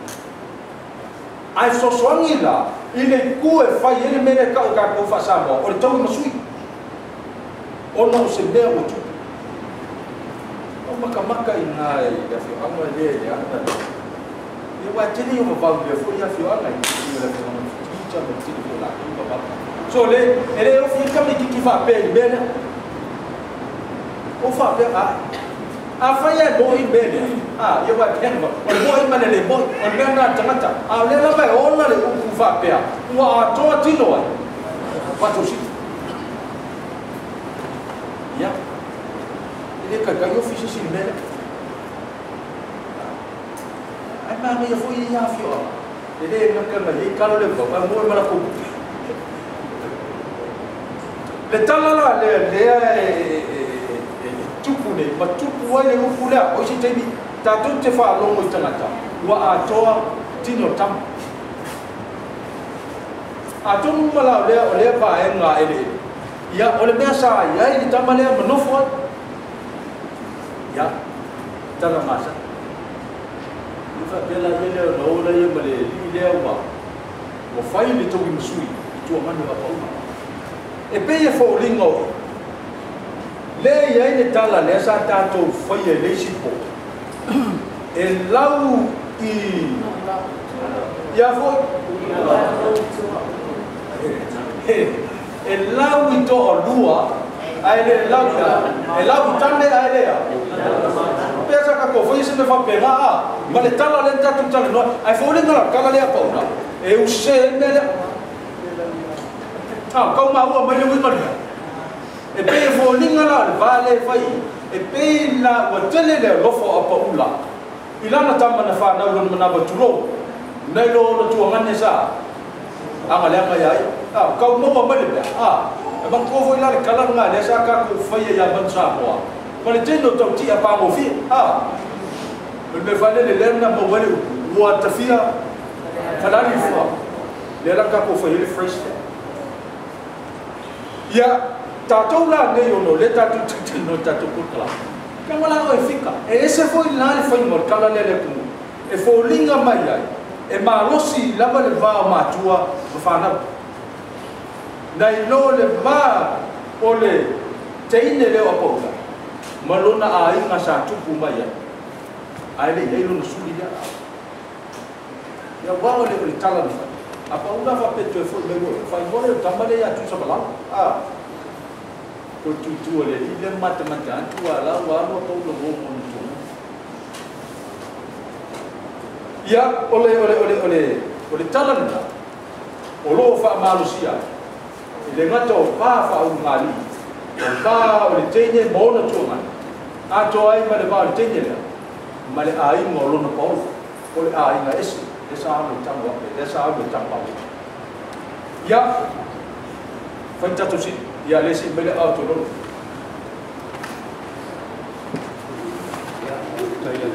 ai so so ngi la ile ku e fai ele mele ka ka ko fa sa mo o le tau masui o no se be o tu o maka maka ina ya fi anga le ya na e wa tini yo va le fo ya fi anga ni le fo no ti cha me ti ko la ko ba so le ele o fi ka me ki fa pe bene o fa pe a a fa ya bo i bene ah yo wa tengo o bo i mane le bo o me na tangata a le la ba o na le u fa pe a wa to ti no wa to si le ka ka ofisi si mele ai ma me foi ia fio ele não quer mais ele calo le ko pa mo mala ko le talala le le tupu ne ma tupu wale ukula o si tebi ta tu te fa longo itangata wa atoa tino tam atom mala le o le pa e nga ele ya o le mesa ya i tamale manofo ya tala masa fa bela ele no la ye male li le wa o fai le to misui tu mano va pa e pe e fo lingo le ia i tala le sa tatou fai e le sipo e lau i ia foi e lau i to o lua ai le lau e lau i tane ai lea pesa ka ko foi se me fa pena a ma le tala le tatou tala no ai foi le ngala kala le pauna e u se me le ah kau ma ua mai le wi mari e pe fo linga la vale fai e pe la wa tele le lofo apa ula ilana tama na fa na lo na ba tulo nei lo lo tu ngane sa anga le anga yai ah kau mo ba le ah e bang ko foi la kala nga le sa ka ko fai ya ban sa mo ma le tendo to ti apa mo fi ah me fa le le na mo wale wa tafia fala ni fo le la ka ko fai le fresh ya tatou la nei ono le tatou titi no tatou kutala ka wala o fika e ese foi la le foi mo kala le le ku e fo linga mai ai e ma losi lava le va matua fana dai no le va o le teine le o poka malona ai nga sa tupu mai ai ai le ai lo suli ya ya wa o le le tala ni apa una fa pe tu fo le fa mo le tambale ya tu sa bala ah ko tu tu le ile mata mata tu ala wa no to lo mo tu ya ole ole ole ole ole talanda olo fa malusia ile ngato pa fa un mali pa ole tenye mo na tu ma a to ai ma le ba tenye la ma le ai mo lo no pa ole ai na esi esa lo tambo esa lo tambo ya fanta tu si ya le si bele auto lo ya tayla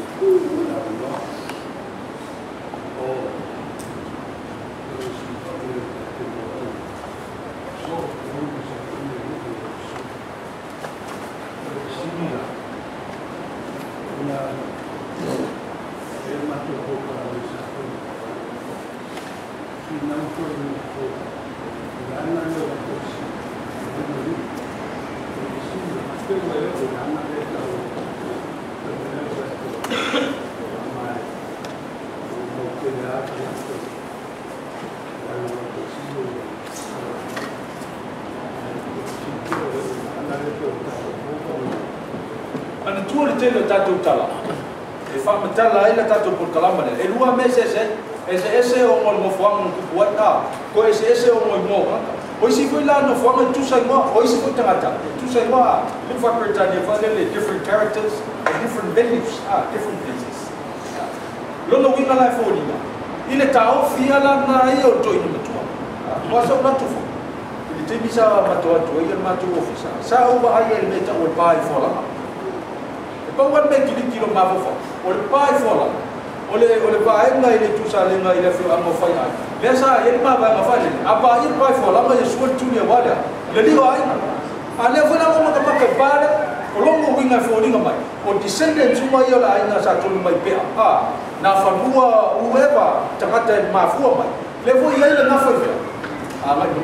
ana tuole tele tatou tala e fa matala ila tatou por kalama e lua mese ese ese ese o mo mo fuang ku buata ko ese ese o mo mo o si foi lá no fuang tu sai mo o si foi tangata tu sai mo le fa Britania fa le different characters and different venues ah different places lo no winga la fo ni ile tao fia la na io to ni matua wa so na tu fo ile te bisa matua to ile matua ofisa sa o ba ai ele meta o pai fo la pa wan me kili kilo ma fo o le pai fola o le o le pai nga ile tu sa le nga ile fio amo fai ai le sa ile ma ba ma fa le apa ile pai fola ma yesu tu le wala le li ai a le fo na mo ka pa ka pare o lo mo winga fo ni mai o descendants mo yo la ai nga sa tu mai pe a na fa bua ueva takata ma fu mai le fo ile le na fo fe a mai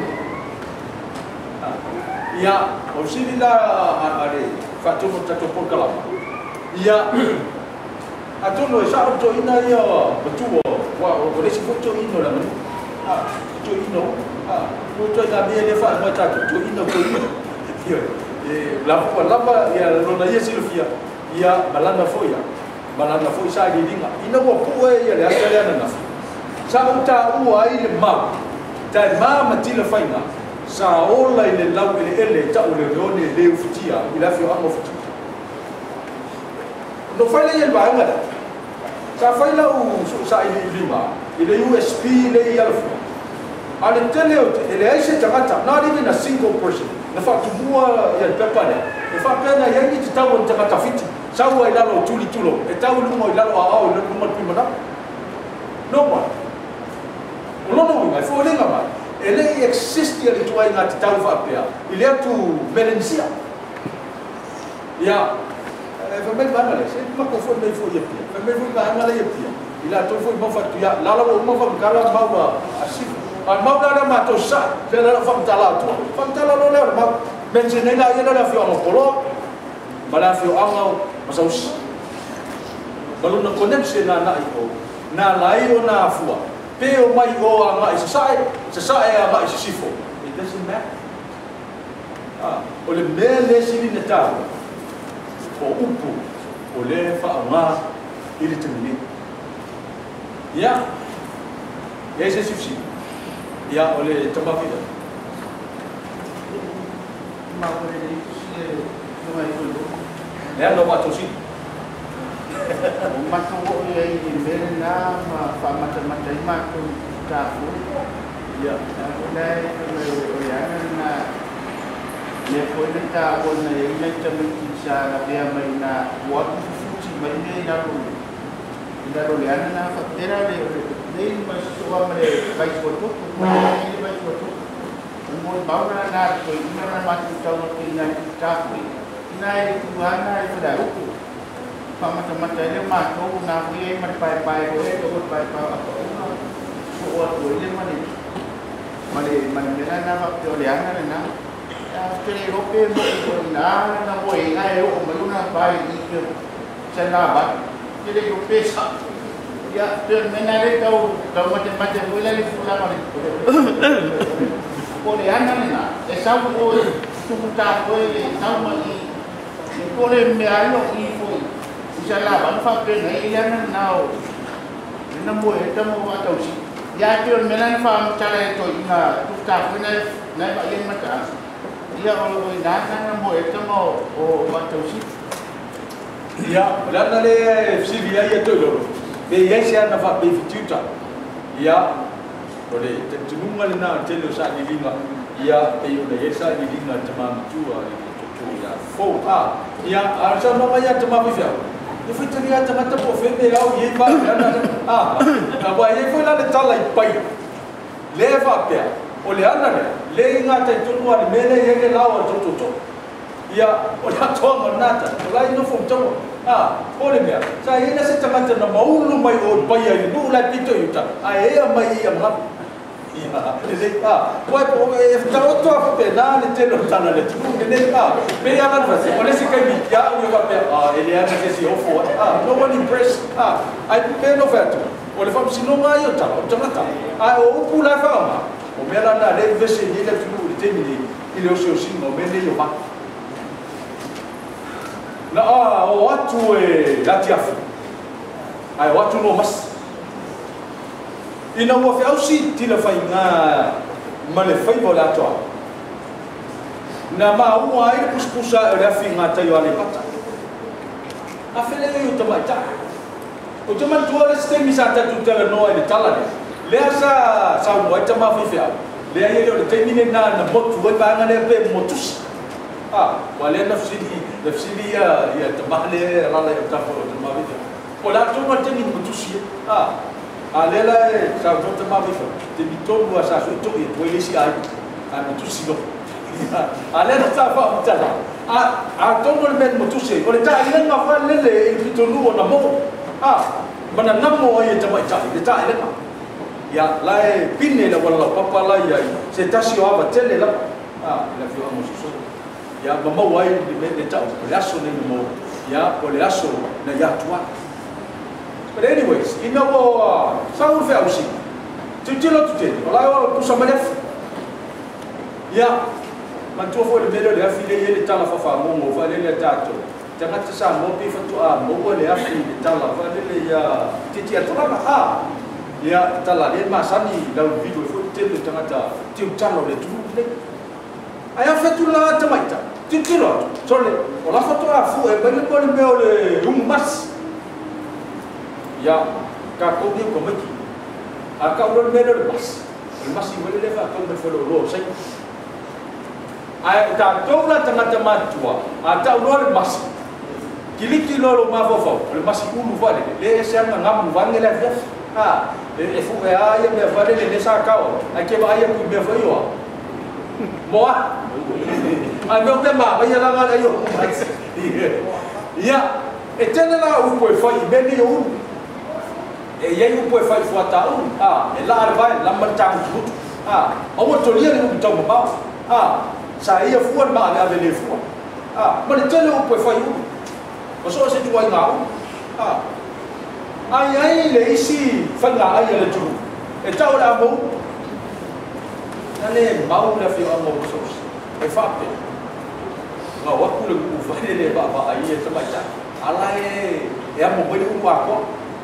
ya o sili la ale fa tu mo ta to por kala ya atono sa to ina ya betu wa o le si foto ino la mani ah to ino ah foto da be le fa ma ta to ino to ino yo e la fa la ba ya lo na yesi fia ya balanda foya balanda foi sa di dinga ina wo pu e ya le asale na sa uta u ai le ma ta ma ma ti le faina sa ola ile lau ile ele ta o le rone le ufitia ila fio amo futia no fai le ba ngada sa fai la u sa i lima i le U S P le alfu ale tele o ele ai se tangata not even a single person na fa tu mua ya pepa ne e fa pena ya ni tau o tangata fiti sa u ai lalo tuli tulo e tau lu mo lalo a au lu mo pi mana no one o no no mai fo le ngama ele exist ya le tuai ngati tau fa pea ile tu melensia ya fa mel bana le se ma ko fo me fo ye pia fa mel fo bana le ye pia ila to fo mo fa tu ya la la mo fa kala ma wa asif al ma la ma to sa se la fa tala to fa tala lo le ma men se ne la ye la fi o polo bala fi o anga ma sa us balu na connection na na iko na lai o na fua pe o mai o anga isa sai sa sai anga isa sifo it doesn't matter ah o le mele sini na ta o upu o le fa ama ili temini ya ya se sifsi ya o le tamba vida ma o le si no mai ko ya no ma tosi o ma ko o le i mele na ma fa mata mata i ma ko ta ko ya o le o ya na le ko le ta o na i le temini sa na dia mai na wa futi mai ne na ro ina ro le ana na fatera le le ma so wa me vai ko to ko le vai ko to mo ba na na ko ina na ma tu ta no ki na ta ko ina e ku ana e da ko pa ma ta ma ta le ma to na ko e ma pai pai ko e ko pai pa ko ko wa ko le ma ni ma le ma me na na va to le ana na kere rope mo ko na na mo e ai o mo na bai i ke se na ba kere rope sa ya ter menale tau tau mate mate mo le le fula ma ko le ana na e sa mo tu ta ko e sa mo i ko le me ai no i fo se la ba fa pe na i ana na o na mo e ta mo wa tau si ya ter menale fa ta le to ina tu ta ko na na ba yen ma ta ia o ina na mo e tamo o matosi ia la le F C via ia to lo be ia sia na fa be fituta ia o le te tununga le na te lo sa ni linga ia e o le sa ni linga te ma tua to to ia fo a ia a sa no ia te ma bifia e foi te ia te mata po fe be au ia ba na a a ba ia foi la le tala i pai le va pe o le ana le inga te tunu ale mele yele lawa to to to ia o la to manata o la ino fo to ah o le mea sa ina se tamata na maulu mai o pai ai no la pito yuta a e mai ia ma ia le ah poi po e ta to a pe na le te lo tana le tu ke ne ah me ia la fase o le se kai mi ia o va pe ah ele ana ke si o fo ah no one impressed ah ai pe no fato o le fam si no mai o ta o tamata ah o pu la fa ma o mera na le vese ni le tu le temini ile o seu singo mene yo ma na a o atu e la tiafu ai o atu no mas ina mo fe ausi ti la fai nga ma le fai vola to na ma u ai puspusa le fi nga ta yo ale pata a fele yo to ma ta o to man to le stemi sa ta tu te no e tala le sa sa mo ta ma fi fa le ai le temine na na botu e ba nga le pe motus ah wale nafsidi nafsidi ya ya tamale la la ta fo ta ma fi o la to ma teni motus ah ale la sa to ta ma fi te mi to mo sa so to e to le si ai a motus lo ale na ta fa ta a a to mo men motus e o le ta ile nga fa le le i to lu na mo ah mana namo ai ta mai ta le ta ile ya lai pinne la wala papa la ya se tasi o ava tele la ah la fio amo so ya mama wai de me de tau le aso ne mo ya o le aso na ya tua but anyways ina wo sa u fe ausi tu tilo tu te la o pusa malef ya man tu fo le melo le afile ye le tala fa fa mo mo fa le le tato tanga tsa mo pi fa tu a mo le afile tala fa le ya titi atola ah ia tala le masani la video fo tele tangata tiu talo le tu le ai fa tu la tamaita titiro sole o la foto a fu e bele ko le meo le um mas ya ka ko ni ko maki a ka lo meo le mas le mas i wele le fa ko me folo lo sai ai ta to la tanga tama tua a ta lo le mas kiliki lo lo ma fo fo le mas i ulu vale le se nga ngam vange le via ah e fu e a ia me vale le sa ka o ai ke ba ia ku me fo yo moa ai meu te ma vai lá lá eu ia e tena lá o poi foi bem eu e aí o poi foi fuata ah e lá vai lá marchang tudo ah o tolia no tão mal ah saía fuan ma a vele fuan ah mas tena o poi foi o só se tu ai ngau ah ai ai le isi fanga ai le tu e tau la mo nale mau la fi amo sos e fape nga waku le ku vale le ba ba ai e tamaita ala e e amo boi ku ako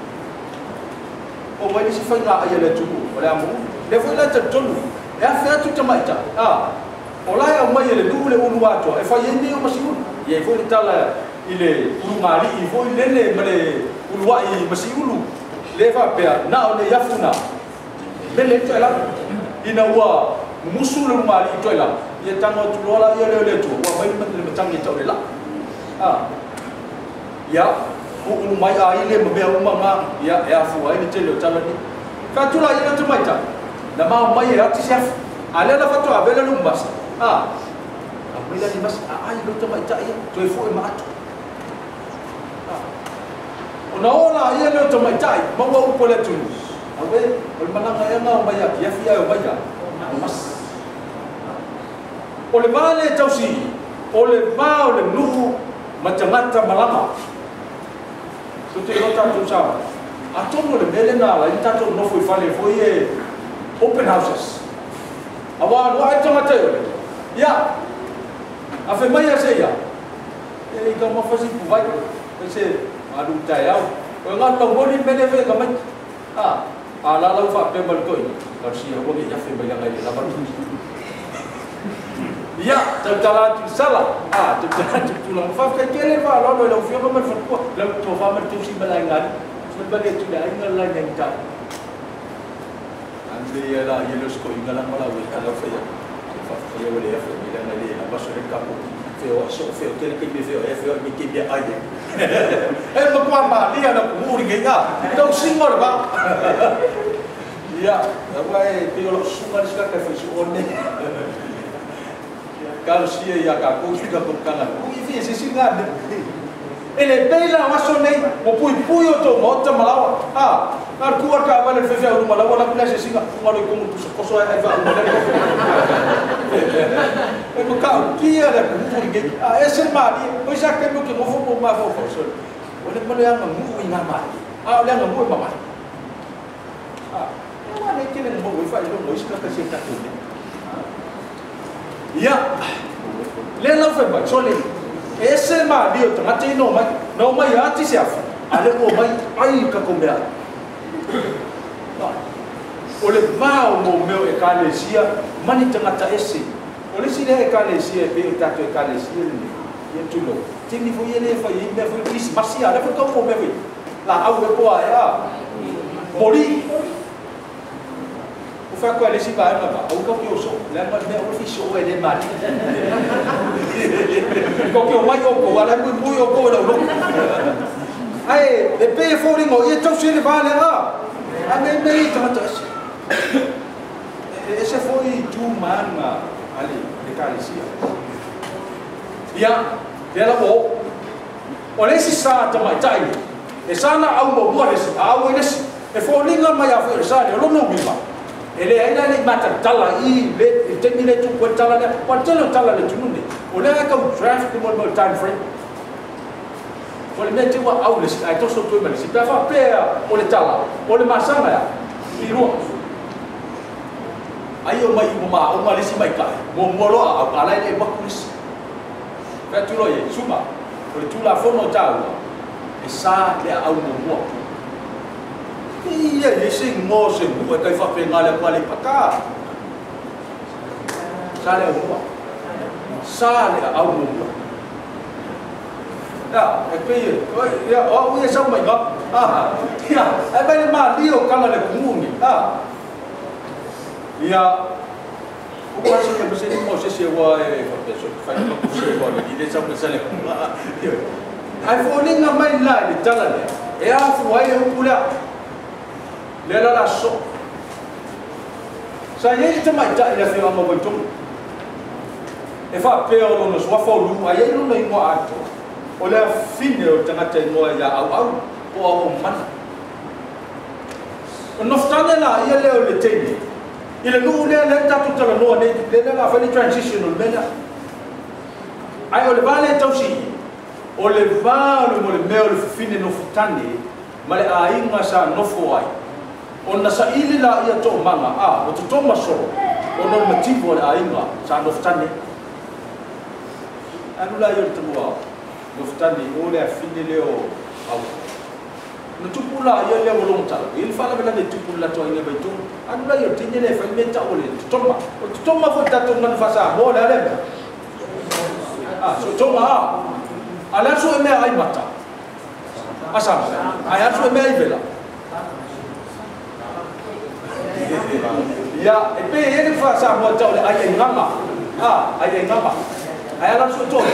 o boi si fanga ai le tu ole amo le foi la tonu e a fa tu tamaita ah ola ya mai le du le ulu ato e fa yende o masiu e foi tala ile ulu mari i foi lele male ulu wa i masiulu le fa pe na o le yafuna bele to ela ina wa musu le mari to ela ia tango tu lola ia le le tu wa mai le matang ia tau la ah ya o ulu mai ai le me o manga ya e afu ai le tele tala ni ka tu la ia tu mai ta na ma mai ia ti chef ale la fatu a bele lu mas ah apila ni mas ai lo tu mai ta ia tu fu e ma ona ola ia le to mai tai ma wa upo le tu awe o mananga ia nga mai ia fia o mai mas o le vale tausi o le va o le nu matangata malama so te rota tu sa a tono le mele na la inta to no foi fale foi e open houses awa no ai tama te ya a fe mai se ya e ka mo fasi pu vai se adu tayau ko ngan lo boni bele ve ka mai ah ala la fa pe bal ko ka si ho ni ya fe ba ngai la ba ya tala tu sala ah tu tala tu la fa ka kele va lo lo fi ko ma fa ko la to fa ma tu si bala ngan so ba ke tu la ngal la ngai ta ande ya la ye lo sko ngala mala we ala fa ya fa fa ya le ya fa ni la ngai la ba so le kapo feo so feo tele ke be feo e feo mi ke be ai e ma kwa ma dia na ku ri ga to singor ba ya wa e pe lo sunga ska ka fa so ne ka si ya ka ko ki ka ka na ku fi se singa ele bela wa so nei mo pui pui o to mo ta malawa ah na ku ka ba le fe fe o malawa na place singa ma lo ko mu so ko so ai va mo le e mo ka ki ya le ku ri ga ah ese ma di o ja ke mo ke mo fo ma fo fo so o le mo le nga mu i na ma ah le nga mu ma ma ah e wa le ke le mo fa lo mo iska ka se ta tu ya le la fe ba so le ese ma di o tamate no mai no mai ati se afu ale o mai ai ka kombea o le vao mo meu e kalesia mani tangata ese o le sile e kalesia pe o tato e kalesia ni ye tulo tini fo ye le fa ye me fo isi masia le fo ko me fo la au e poa ya mori o fa ko le si ba ma ba o ko ki o so le ma me o fi so e le mali ko ki o mai o ko ala mu mu o ko lo lo ai le pe fo ringo ye tau se le ba le a a me me tangata ese ese foi tu mana ali de Calicia ia dela o o le si sa ta mai tai e sana au mo mo le au le e fo linga mai a fo sa le lo no mi ba ele ainda le mata tala i le te ni le tu ko tala le pa tala tala le tu ni o le ka draft mo mo time frame o le mete wa au le ai to so tu me si pa fa pe o le tala o le masanga ya i ro ayo mai mo ma o ma le si mai ka mo mo lo a ala le ba kulis fa tu lo ye suma o le tu la fo no tau e sa le au mo mo ia ye sing mo sing mo kai fa pe ngale pa le paka sa le mo sa le au mu ya e pe ya o ia sa mai ga ah ya ai ba ma dio kala le kumu ni ah ya o ko se ke se mo se se wa e ko se fa ko se wa ni de sa ko se le ai fo ni nga mai la ni tala le e a fu ai o pula le la la so sa ye te mai ta le fe ma mo to e fa pe o no so fa lu ai no mai mo ato o le fine o tanga te mo ya au au po o man o no ftane la ia le o le tene ile no le le ta tu tala no ne le la fa ni transitional mena ai o le vale tausi o le vale mo le me o le fine no ftane ma le ainga sa no fo ai o na sa ili la ia to manga a o to toma so o no motivo le ainga sa no ftane anu la yo te mo no ftane o le fine le o au no tupula ia le o lonta il fa la bela de tupula to ina bai tu anu la yo tinye le fa meta o le toma o toma fo ta to na fa sa mo le le ah so toma ala so me ai mata asa ai aso me ai vela ya e pe e fa sa mo ta le ai ngama ah ai ngama ai ala so to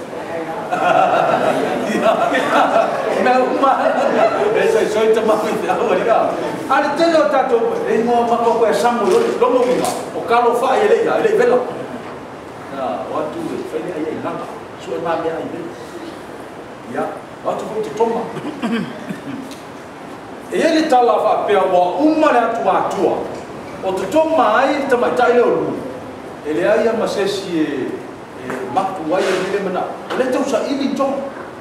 me uma eso so te ma fi ahora ga ale te lo tato e mo ma ko ko samu lo lo mo mi o kalo fa ele ya ele vela ya watu fa ni ai ngama so ma me ai vela ya watu ko te toma e ele tala fa pe wa uma le atu atua o te toma ai te mai tai le lu ele ai ma se si maku wai ele mana ele tau sa ili tong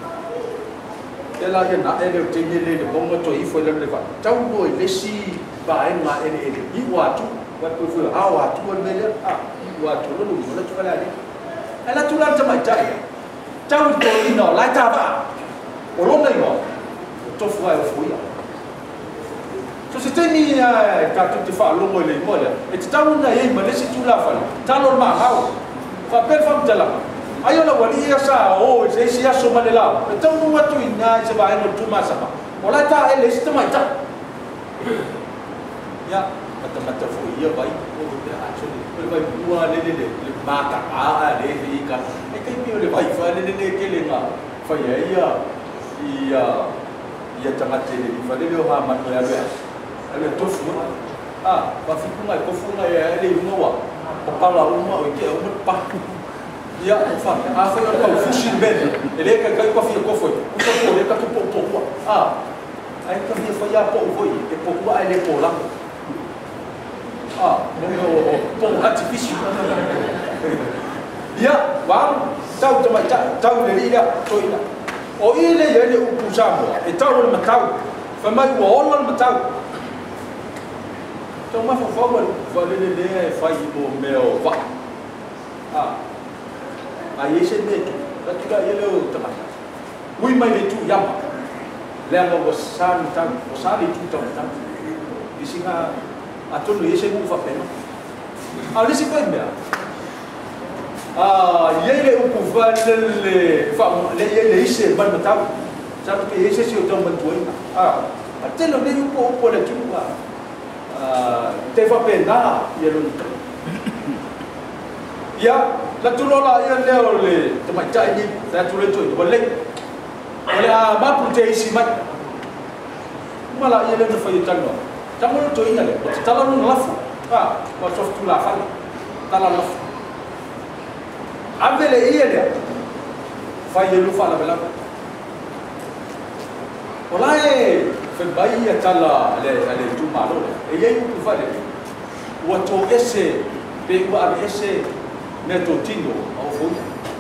ela ia na ele te ele le bongo to i foi le le va tau no ele si ba e ma ele ele i watu wa ko fu a watu o mele a i watu lo lu lo tu kala ni ela tu la te mai tai tau to i no la ta ba o lo nei no to fu ai fu ia so se te ni ka tu te fa lo mo le mo le e te tau na e ma le si tu la fa ta lo ma hao fa per fam tala ayo la wali ya sa o se si ya so mane la e tau no watu ina se ba no tu ma sa ba ola ta ele se mai ta ya mata mata fu ia bai o te a so le bai bua le le le ma ta a le vi ka e kai mi le bai fa le le ke le ma fa ia ia ia ia tamate le fa le o ha ma no ya le ale to fu ah ba fi ku mai ko fu mai ele no wa o pala uma o ke o pa ya fa a fa o pa fushi ben ele ka ka ko fi ko foi o ko ko le ka to po po ah ai ka fi fa ya po foi e po ko ai le po la ah no no po artificial ya wa tau to ma tau le ila to ila o ile ye le u pusamo e tau le matau fa mai wo o le matau então mas por favor vale ele faz o meu vá ah aí esse medo da tudo ele o também ui mai le tu yama leva o san tan o san tu tan tan disinga atolo esse não vai pena ah ele se vai bem ah ele o que vale ele fa ele esse vai matar sabe que esse se o tão bantuin ah até não nem um pouco le tu te fa pena ia lo ia la tu la ia le o le te mai tai ni ta tu le tu o le o le a ma pu te isi mai mala ia le fa i tango tango to ina le o tala no lafu ah o so tu la fa tala lafu avele ia le fa ia lu fa la bela o la e fe bai ia tala le le tu malo e ia ku fa le o to ese pe o a ese ne to tino o fo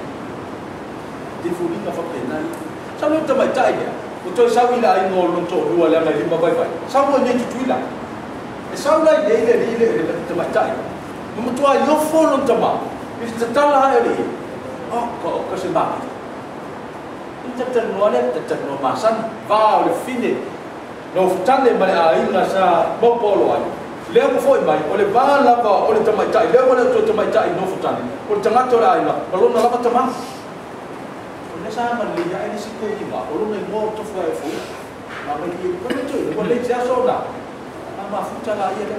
di fu linga fa pena sa no te mai tai o to sa wi la i no no to lu ala mai ba bai bai sa mo ne tu ila e sa la le le le le te mai tai no to a yo fo no te ma i te tala ha e o ko ko se ba i te no le te no ma san va o le fine no tale male a inga sa bopolo ai le ko foi mai o le bala ba o le tamai tai le o le to tamai tai no futani o le tanga to la ina o lo na la tama o le sa ma le ya ni si ko ni ma o lo nei mo to foi fu ma mai ki ko le to o le ja so na ma futa la ia le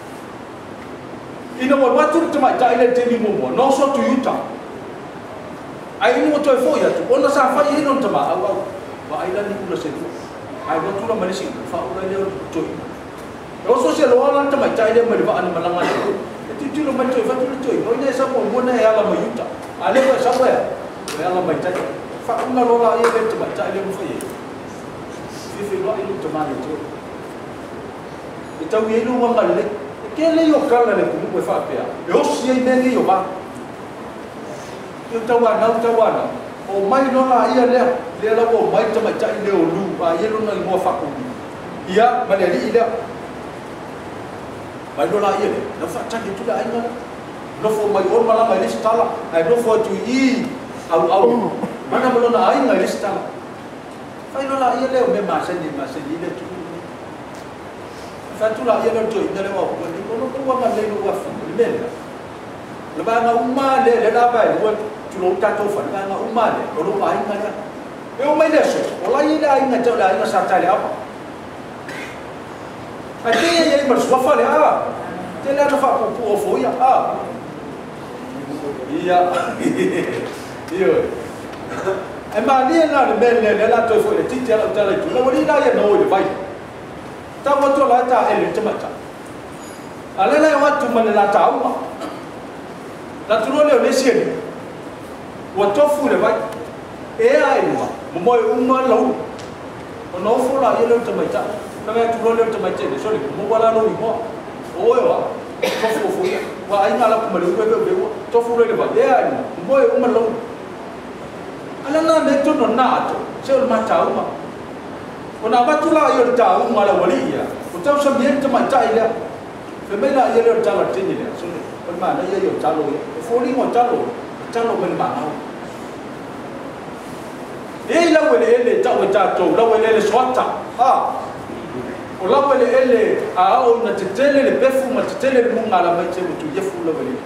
ina mo watu tamai tai le te ni mo mo no so tu yuta ai ni mo to foi ya tu ona sa fa ye no tama au au ba ai la ni ku se tu ai ba tu la ma le si fa o le to o so se lo ala tamai tai le ma le ba ana malanga tu tu lo ma to fa tu le to no ne sa mo mo na ya la ma yuta ale ko sa ba ya la ma tai fa una lo la ye le tamai tai le mo fa ye fi fi lo ilu tamai to tau ye lu wanga le ke le yo kala le ku ko fa pe e o si ai ne yo ba yo tau ana tau ana o mai no la ia le le la o mai tama tai le o lu ba ye lu na mo fa ku ia ma le ri ile mai no la ia le na fa ta ki tu la ai no fo mai o mala mai le stala ai no fo tu i au au mana mo na ai ngai le stala fai no la ia le o me ma se ni ma se ni le tu Fatu la ia le toi na le wa ko ni ko no ko wa le no wa fu le mena le ba nga uma le le la ba le tu lo ta to fa ba nga uma le ko lo ba nga ya e o mai le so o la ia ai nga ta la nga sa ta le apa a te ia ia ma so fa le a te la no fa ko pu o fo ia a ia io e ma ni na le mena le la to fo le ti te la ta le tu la wali la ia no le vai ta wato la ta ele te mata ale la watu mane la ta uma la tuno le le sien wato fu le vai e ai uma mo mo uma lo o no fu la ele te mata na me tuno le te mata le sori mo wala no mo o e wa to fu fu wa ai ngala ku male be be to fu le vai e ai mo uma lo ala na me to no na to se o mata uma ona batula yo ta uma la walia o tau sa bien ta mai tai le fe me la yo ta la tini le so o ma na yo ta lo o fo li mo ta lo ta lo ben ba na e la wele ele ta o ta to la wele ele swata ha o la wele ele a o na te tele le pefu ma te tele le munga la mai te tu ye fu la wele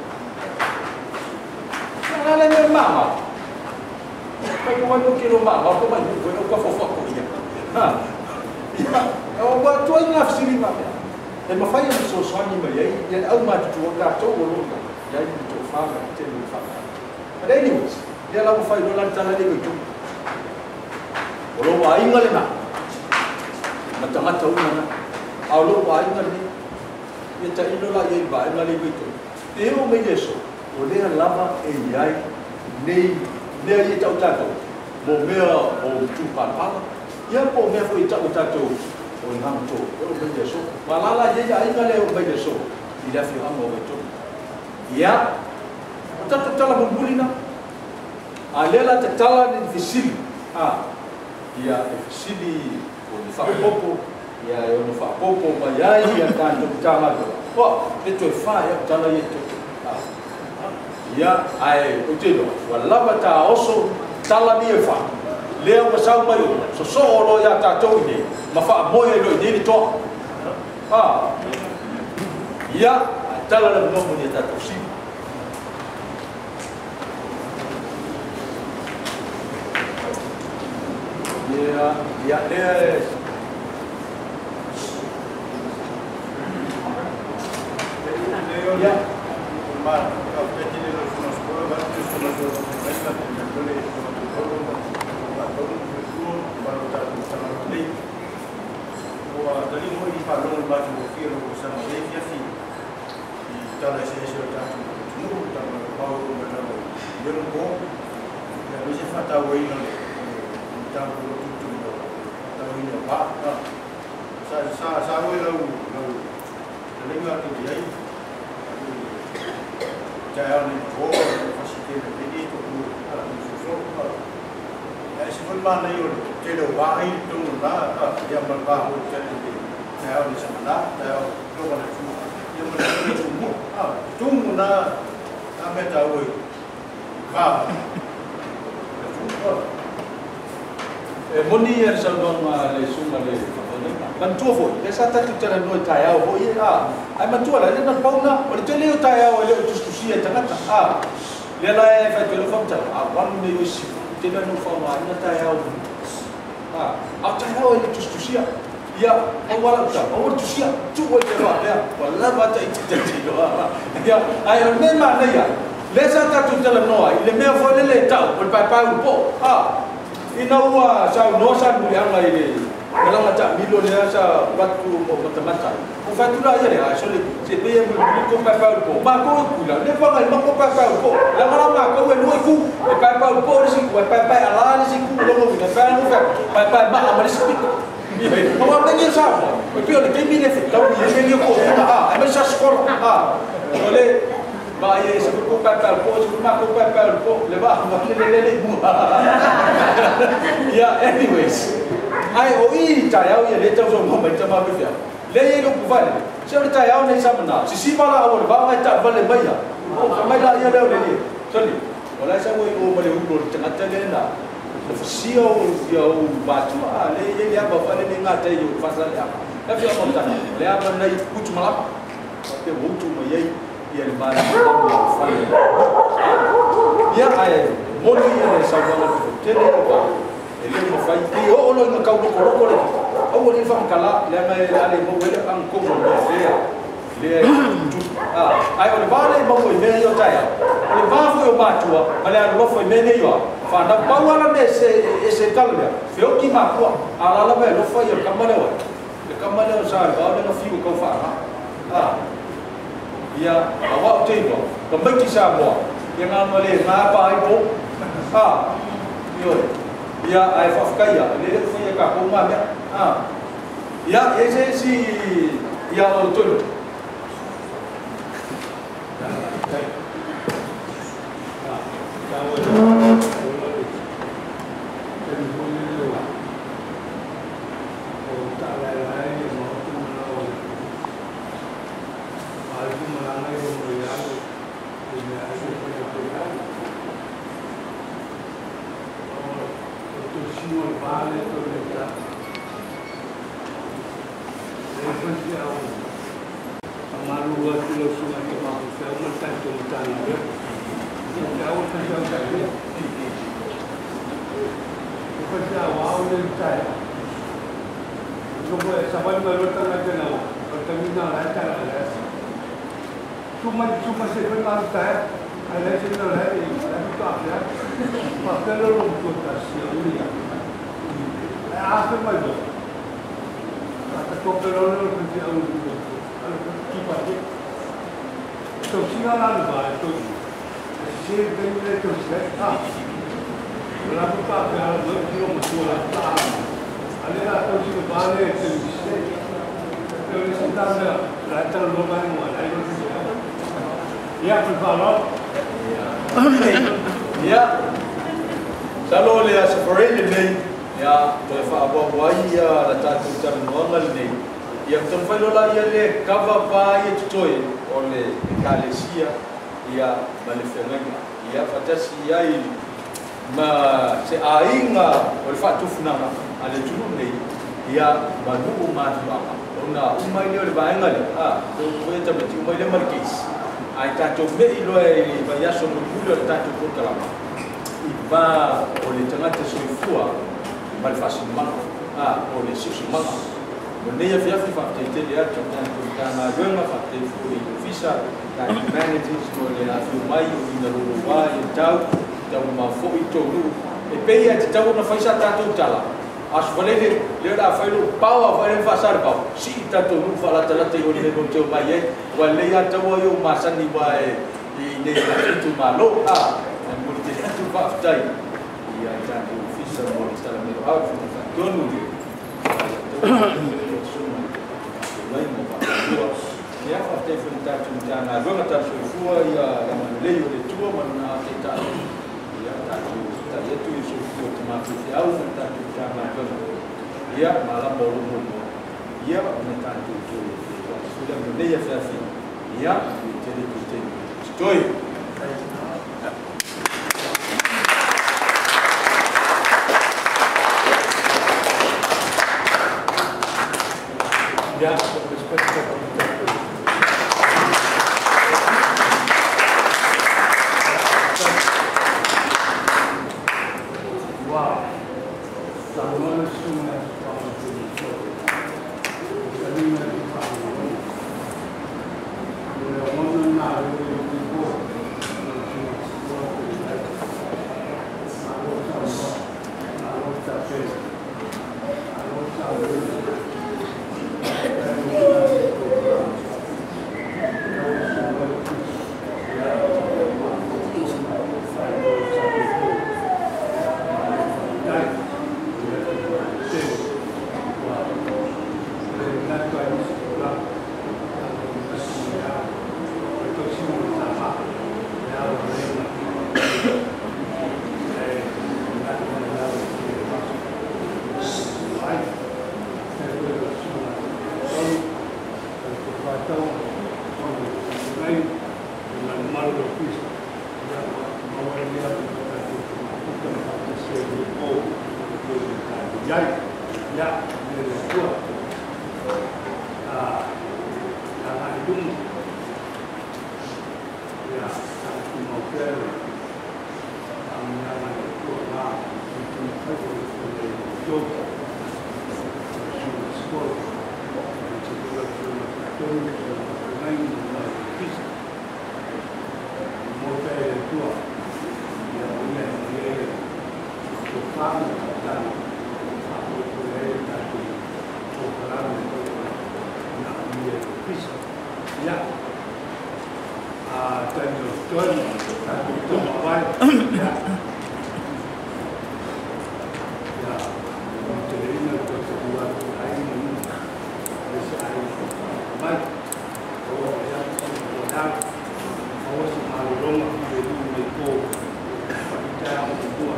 na le me mama pa ko wa no kilo mama ko ma ni ko ko fo fo ko ha o ba to ina fsiri ma e ma fai so so ni ma ye ye au ma tu ka to wo lo ya ni to fa ma te ni fa but anyways ya la fai do lan tala ni ko o lo wa inga le na ma ta ma ta una na a lo wa inga ni ye ta ino la ye ba inga le ko e o me yeso o le lava e yai nei nei ye ta ta to mo me o tu pa pa ia po me foi ta ta to o ngam to o be de so wala la ye ya inga le o be de so ila fi am o to ia ta ta ta la bulina alela ta ta la ni fisili a ia e fisili o ni fa popo ia e o no fa popo ma ia ia ta to ta ma to o e to fa ia ta la ye to ia ai o te do wala ba ta oso ta la ni fa leo ma sau mai so so lo ya ta to ni ma fa mo e lo ni to ah ya tala la no mo ni ta to si ya ya le ya ma ka pe ti le no so ko ba ti so no so ba ta ni le tadi mo i pa lo ba mo ki lo sa mo le ya fi i ta la se se ta no ta ba o ba ta yo no ko ya mi se fa ta wo i no le ta ko tu tu no ta wo i no ba sa sa sa wo lo lo le nga ti ai ja ya ni ko fa si ke le ni to ku ala ni so so ai se fun ma na yo te do ba ai tu na ya ma ba ho te ni ya ni sa na ya lo ba na tu ya ma na tu mo ah tu mo na ta me ta wo ba e moni er sa don ma le suma le fa man tua foi le sa ta tu tera no tai au ho ia a ai man tua la le na pauna o le te le tai au le tu tu sia ta ta a le la e fa te lo fa ta a wan me yo si te na no fa ma na tai au a a tai au le tu tu sia ia o wala ta o tu sia tu o te va ya wala va ta te te te ia ai o me ma na ia le sa ta tu tera no ai le me fo le le ta o pa pa u po a ina ua sa no sa mu yang ai le kalau macam milo niasa waktu mau macam-macam. Kau fatura aja deh, asal si dia yang beli kau pakai upo, mak kau pula. Dia panggil mak kau pakai upo. Lama-lama kau yang nuai ku, pakai upo di sini, pakai ala di sini, kau lalu pakai nu pakai pakai mak amal di sini. Kau apa yang sama? Tapi orang kami ni tahu dia ni kau, ah, amal saya sekolah, ah, boleh. Bayi sebut kau pakai upo, sebut mak kau pakai upo, lebah, macam lele buah. Ya, anyways. Ai o i tai au ia le tau so mo mai tama bifia le ye no puvale se o tai au nei samana si si mala o ba mai ta vale mai ya o mai la ia le le soli o la sa mo o mo le u lo tanga tele na le si o ia o ba tu a le ye ya ba vale ni ngata yo fa sa ya la fia mo ta le a ba nei u tu mala te o tu mo ye ia le ba mo fa ia ai mo ni ia le sa mo tele ba ele mo fai ki o lo nga kau ko ko le o le fa kala le mai ale mo wele ang ko mo le le ah ai o le vale mo mo me yo tai le va fo o batua ale lo fo me ne yo fa na pa wala me se se kalme fe o ki ma ko ala la me lo fo yo kamale wa le kamale sa ba le no fi ko fa ah ia awa te do ko me ki sa mo yang amale na pa ai po ah yo ya ai fa kaya le le foi ka ko ma ya ah ya ese si ya o tolo cuma cuma sebentar saya ada sebentar hari ada tak ya maka lalu kita sendiri apa malu kata kau lalu kita lalu kita tu singa lalu bah tu sih dengan tu saya lalu tak lalu kita masuk lah ada lah tu sih balik tu tu sebenarnya rata lomba ni mana itu ya berbaloi ya salo le asfare le ya to fa abo wai ya la ta tu tar normal ne ya to fa lo la ya le kava pa ya toy ole kalesia ya malefenga ya fatasi ya ma se ainga ole fa tu funa ale tunu ne ya manu ma tu apa ona umai le baenga le ah to ko ta mati umai le markis ai tanto me ilo e vai a sono bulo tanto por calama e va o le tangata sui fua mal facile ah o le su su mama non ne avia fi fatto te le altro tanto kana goma fatto fu i ufisa da humanities no le a fi mai o in lo wa e tau da uma fo i to e pe ia te tau na faisa tanto tala as valede le da failo pau a fare fasar pau si tanto non fa la tala te o le non te mai e wale ya tawo yo masani wa e ne la tu malo ah mo te tu va ftai ia tanto ufisa mo stala me au fu fa donu de lai mo fa ya fa te fu tanto tana go ta fu fu ia la le yo de tu mo na te ta ia tanto ta ye tu so fu te ma fu au tanto tana go ia mala mo mo ia me tanto tu sudah mulai ya fiafi ya jadi kita stoi mai na malu do pis ya mau dia kita kita sebu oh ya ya dia tua ah karena itu ya satu model yang itu lah itu itu itu sekolah itu main pis model tua yang punya dia itu faham dan aku boleh tadi program itu nak dia pis ya ah dan John aku itu awal ya ya jadi ini untuk sebuah lain baik, kalau yang sedang, kalau semua orang itu mereka percaya dua,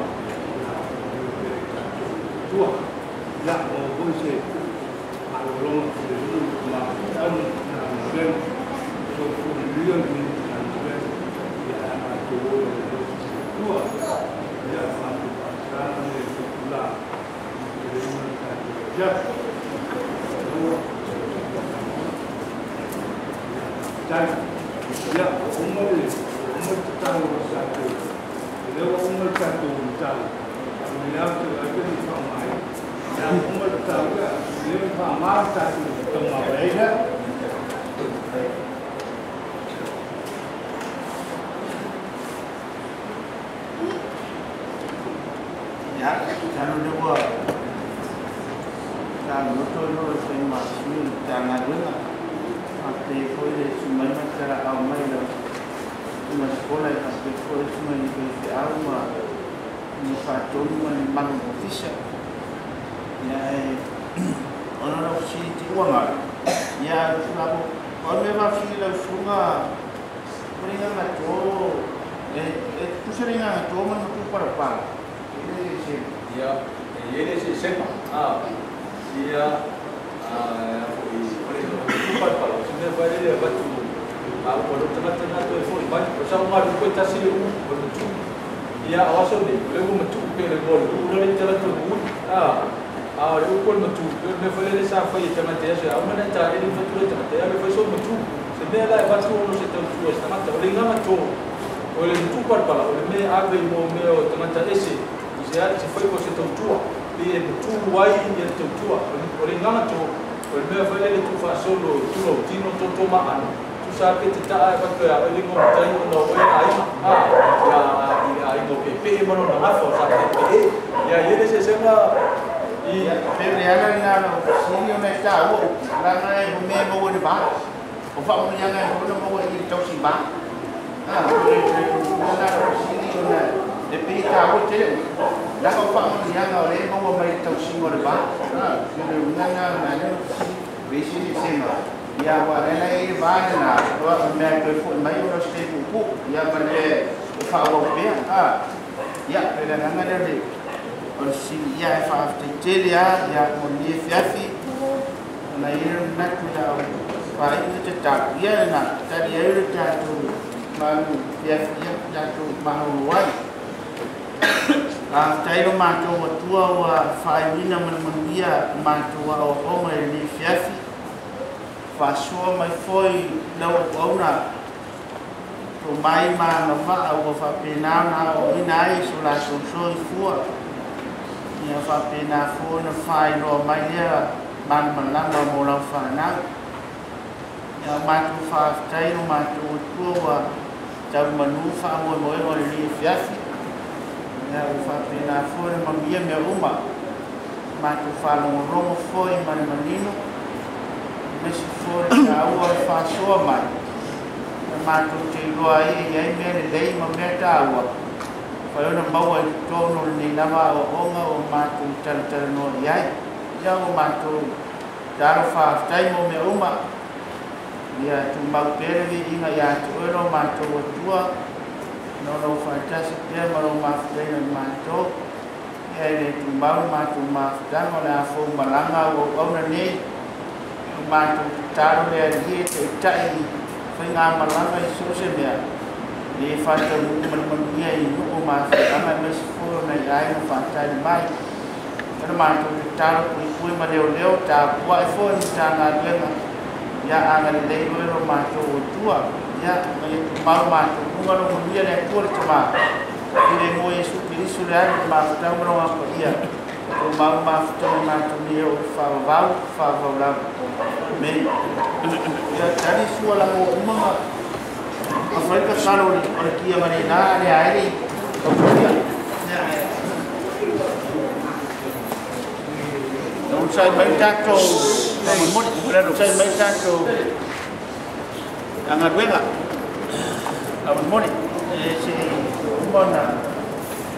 dua, yang maupun si orang itu melakukan dan kemudian dan ya dua, dua, yang melakukan itu pula jadi dua. Dan ya umur umur tahu satu, kalau umur satu tahu, kalau tu ada di famai, yang umur tahu ya, dia famai satu tengah berada. Ya, kalau dua, kalau betul betul semua semua jangan guna. Tapi boleh cuma cara awam itu, cuma sekolah tapi boleh cuma di awam, muka cuma mang official. Ya, orang orang sih tiwang ada. Ya, kalau kalau memang sih lalu sungai, mereka macam, eh, eh, tu sering ada cuma tu perapa. Ini sih. Ya, ini sih semua. Ah, dia ah, bukan kalau sudah pada dia batu, kalau kalau tengah-tengah tu pun banyak bersama dengan kita sih betul. Ya awas ni, kalau macam kita gol, kalau jalan tu, ah, ah, dia pun macam, dia boleh sampai tengah tengah saya, apa nak cari ni betul tengah tengah, dia boleh macam, sebenarnya batu orang itu tu, tengah tengah, oleh nama tu, oleh tu perpala, oleh me agak mau me tengah tengah esi, saya sampai kau itu tu, dia tu wai dia tu tu, oleh nama tu. Kalau mereka itu fasolo, tu lo, tino tu tu makan, tu sakit tidak apa tu ya, ini ngomong tadi orang orang air, ah, ya, ya, ini P P mana nak apa sakit P P, ya, ini saya semua, iya, pembelian yang sini orang tahu, ramai bumi bawa di bawah, orang punya yang orang bawa di jauh si bawah, ah, orang sini orang, tapi tahu je, dah orang punya yang orang bawa di jauh si bawah, ah, jadi orang yang besi semua, ya, orang lain mana, orang mereka pun mayu orang stay pupuk, ya, pada orang dia, ah, ya, pada orang ada di si ya fa after ya ya moni fiafi na ir nak kita fa itu cetak ya na tadi air jatuh malu fiafi ya jatuh mahuan ah tayo mato tua wa fa ina menuia mato wa o mai ni fiafi fa so mai foi lau ona to mai ma na va o fa pena na o inai sula so so fua ya fa pena fo na fai no mai ya man man la ma mo la fa na ya ma tu fa tai no ma tu tu wa ta manu fa mo mo no li fiafi ya fa pena fo na ma mia me uma ma tu fa no ro fo i man manino me si fo na wa fa so mai ma tu te lo ai ya me dei ma me ta wa kalau nak bawa tono ni nama orang orang matu cer-cer no yai, jauh matu darfa tai mo me uma, dia cuma pergi ingat ya tu orang matu tua, nono fantastik dia malu maaf dengan matu, ya ini cuma matu maaf dan oleh aku melanggar orang ni matu taruh dia di cai Fai ngā malanga I so se mea. Le whātau manumanuia I nuku māwhi anga I mesi fōra nei ai na whātai mai. Kana mātou te tāra pui pui ma leo leo tā kua e fōra ni tā ngā renga. Ia anga le lei roero mātou o tua. Ia mau mātou kunga no munia le kore te mā. I le mo Yesu Kirisu le ari mā whatau maro apa ia. O mau mā whatau mātou ni o whāwau, whāwau lau. Me, ia tari sua la mo umanga. A whai ka karo o le kia mani nā le aere o kia. Nau sai mai tātou, sai mai tātou anga ruenga. Au moni, e se umana.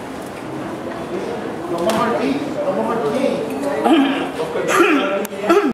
Mamamaki, mamamaki.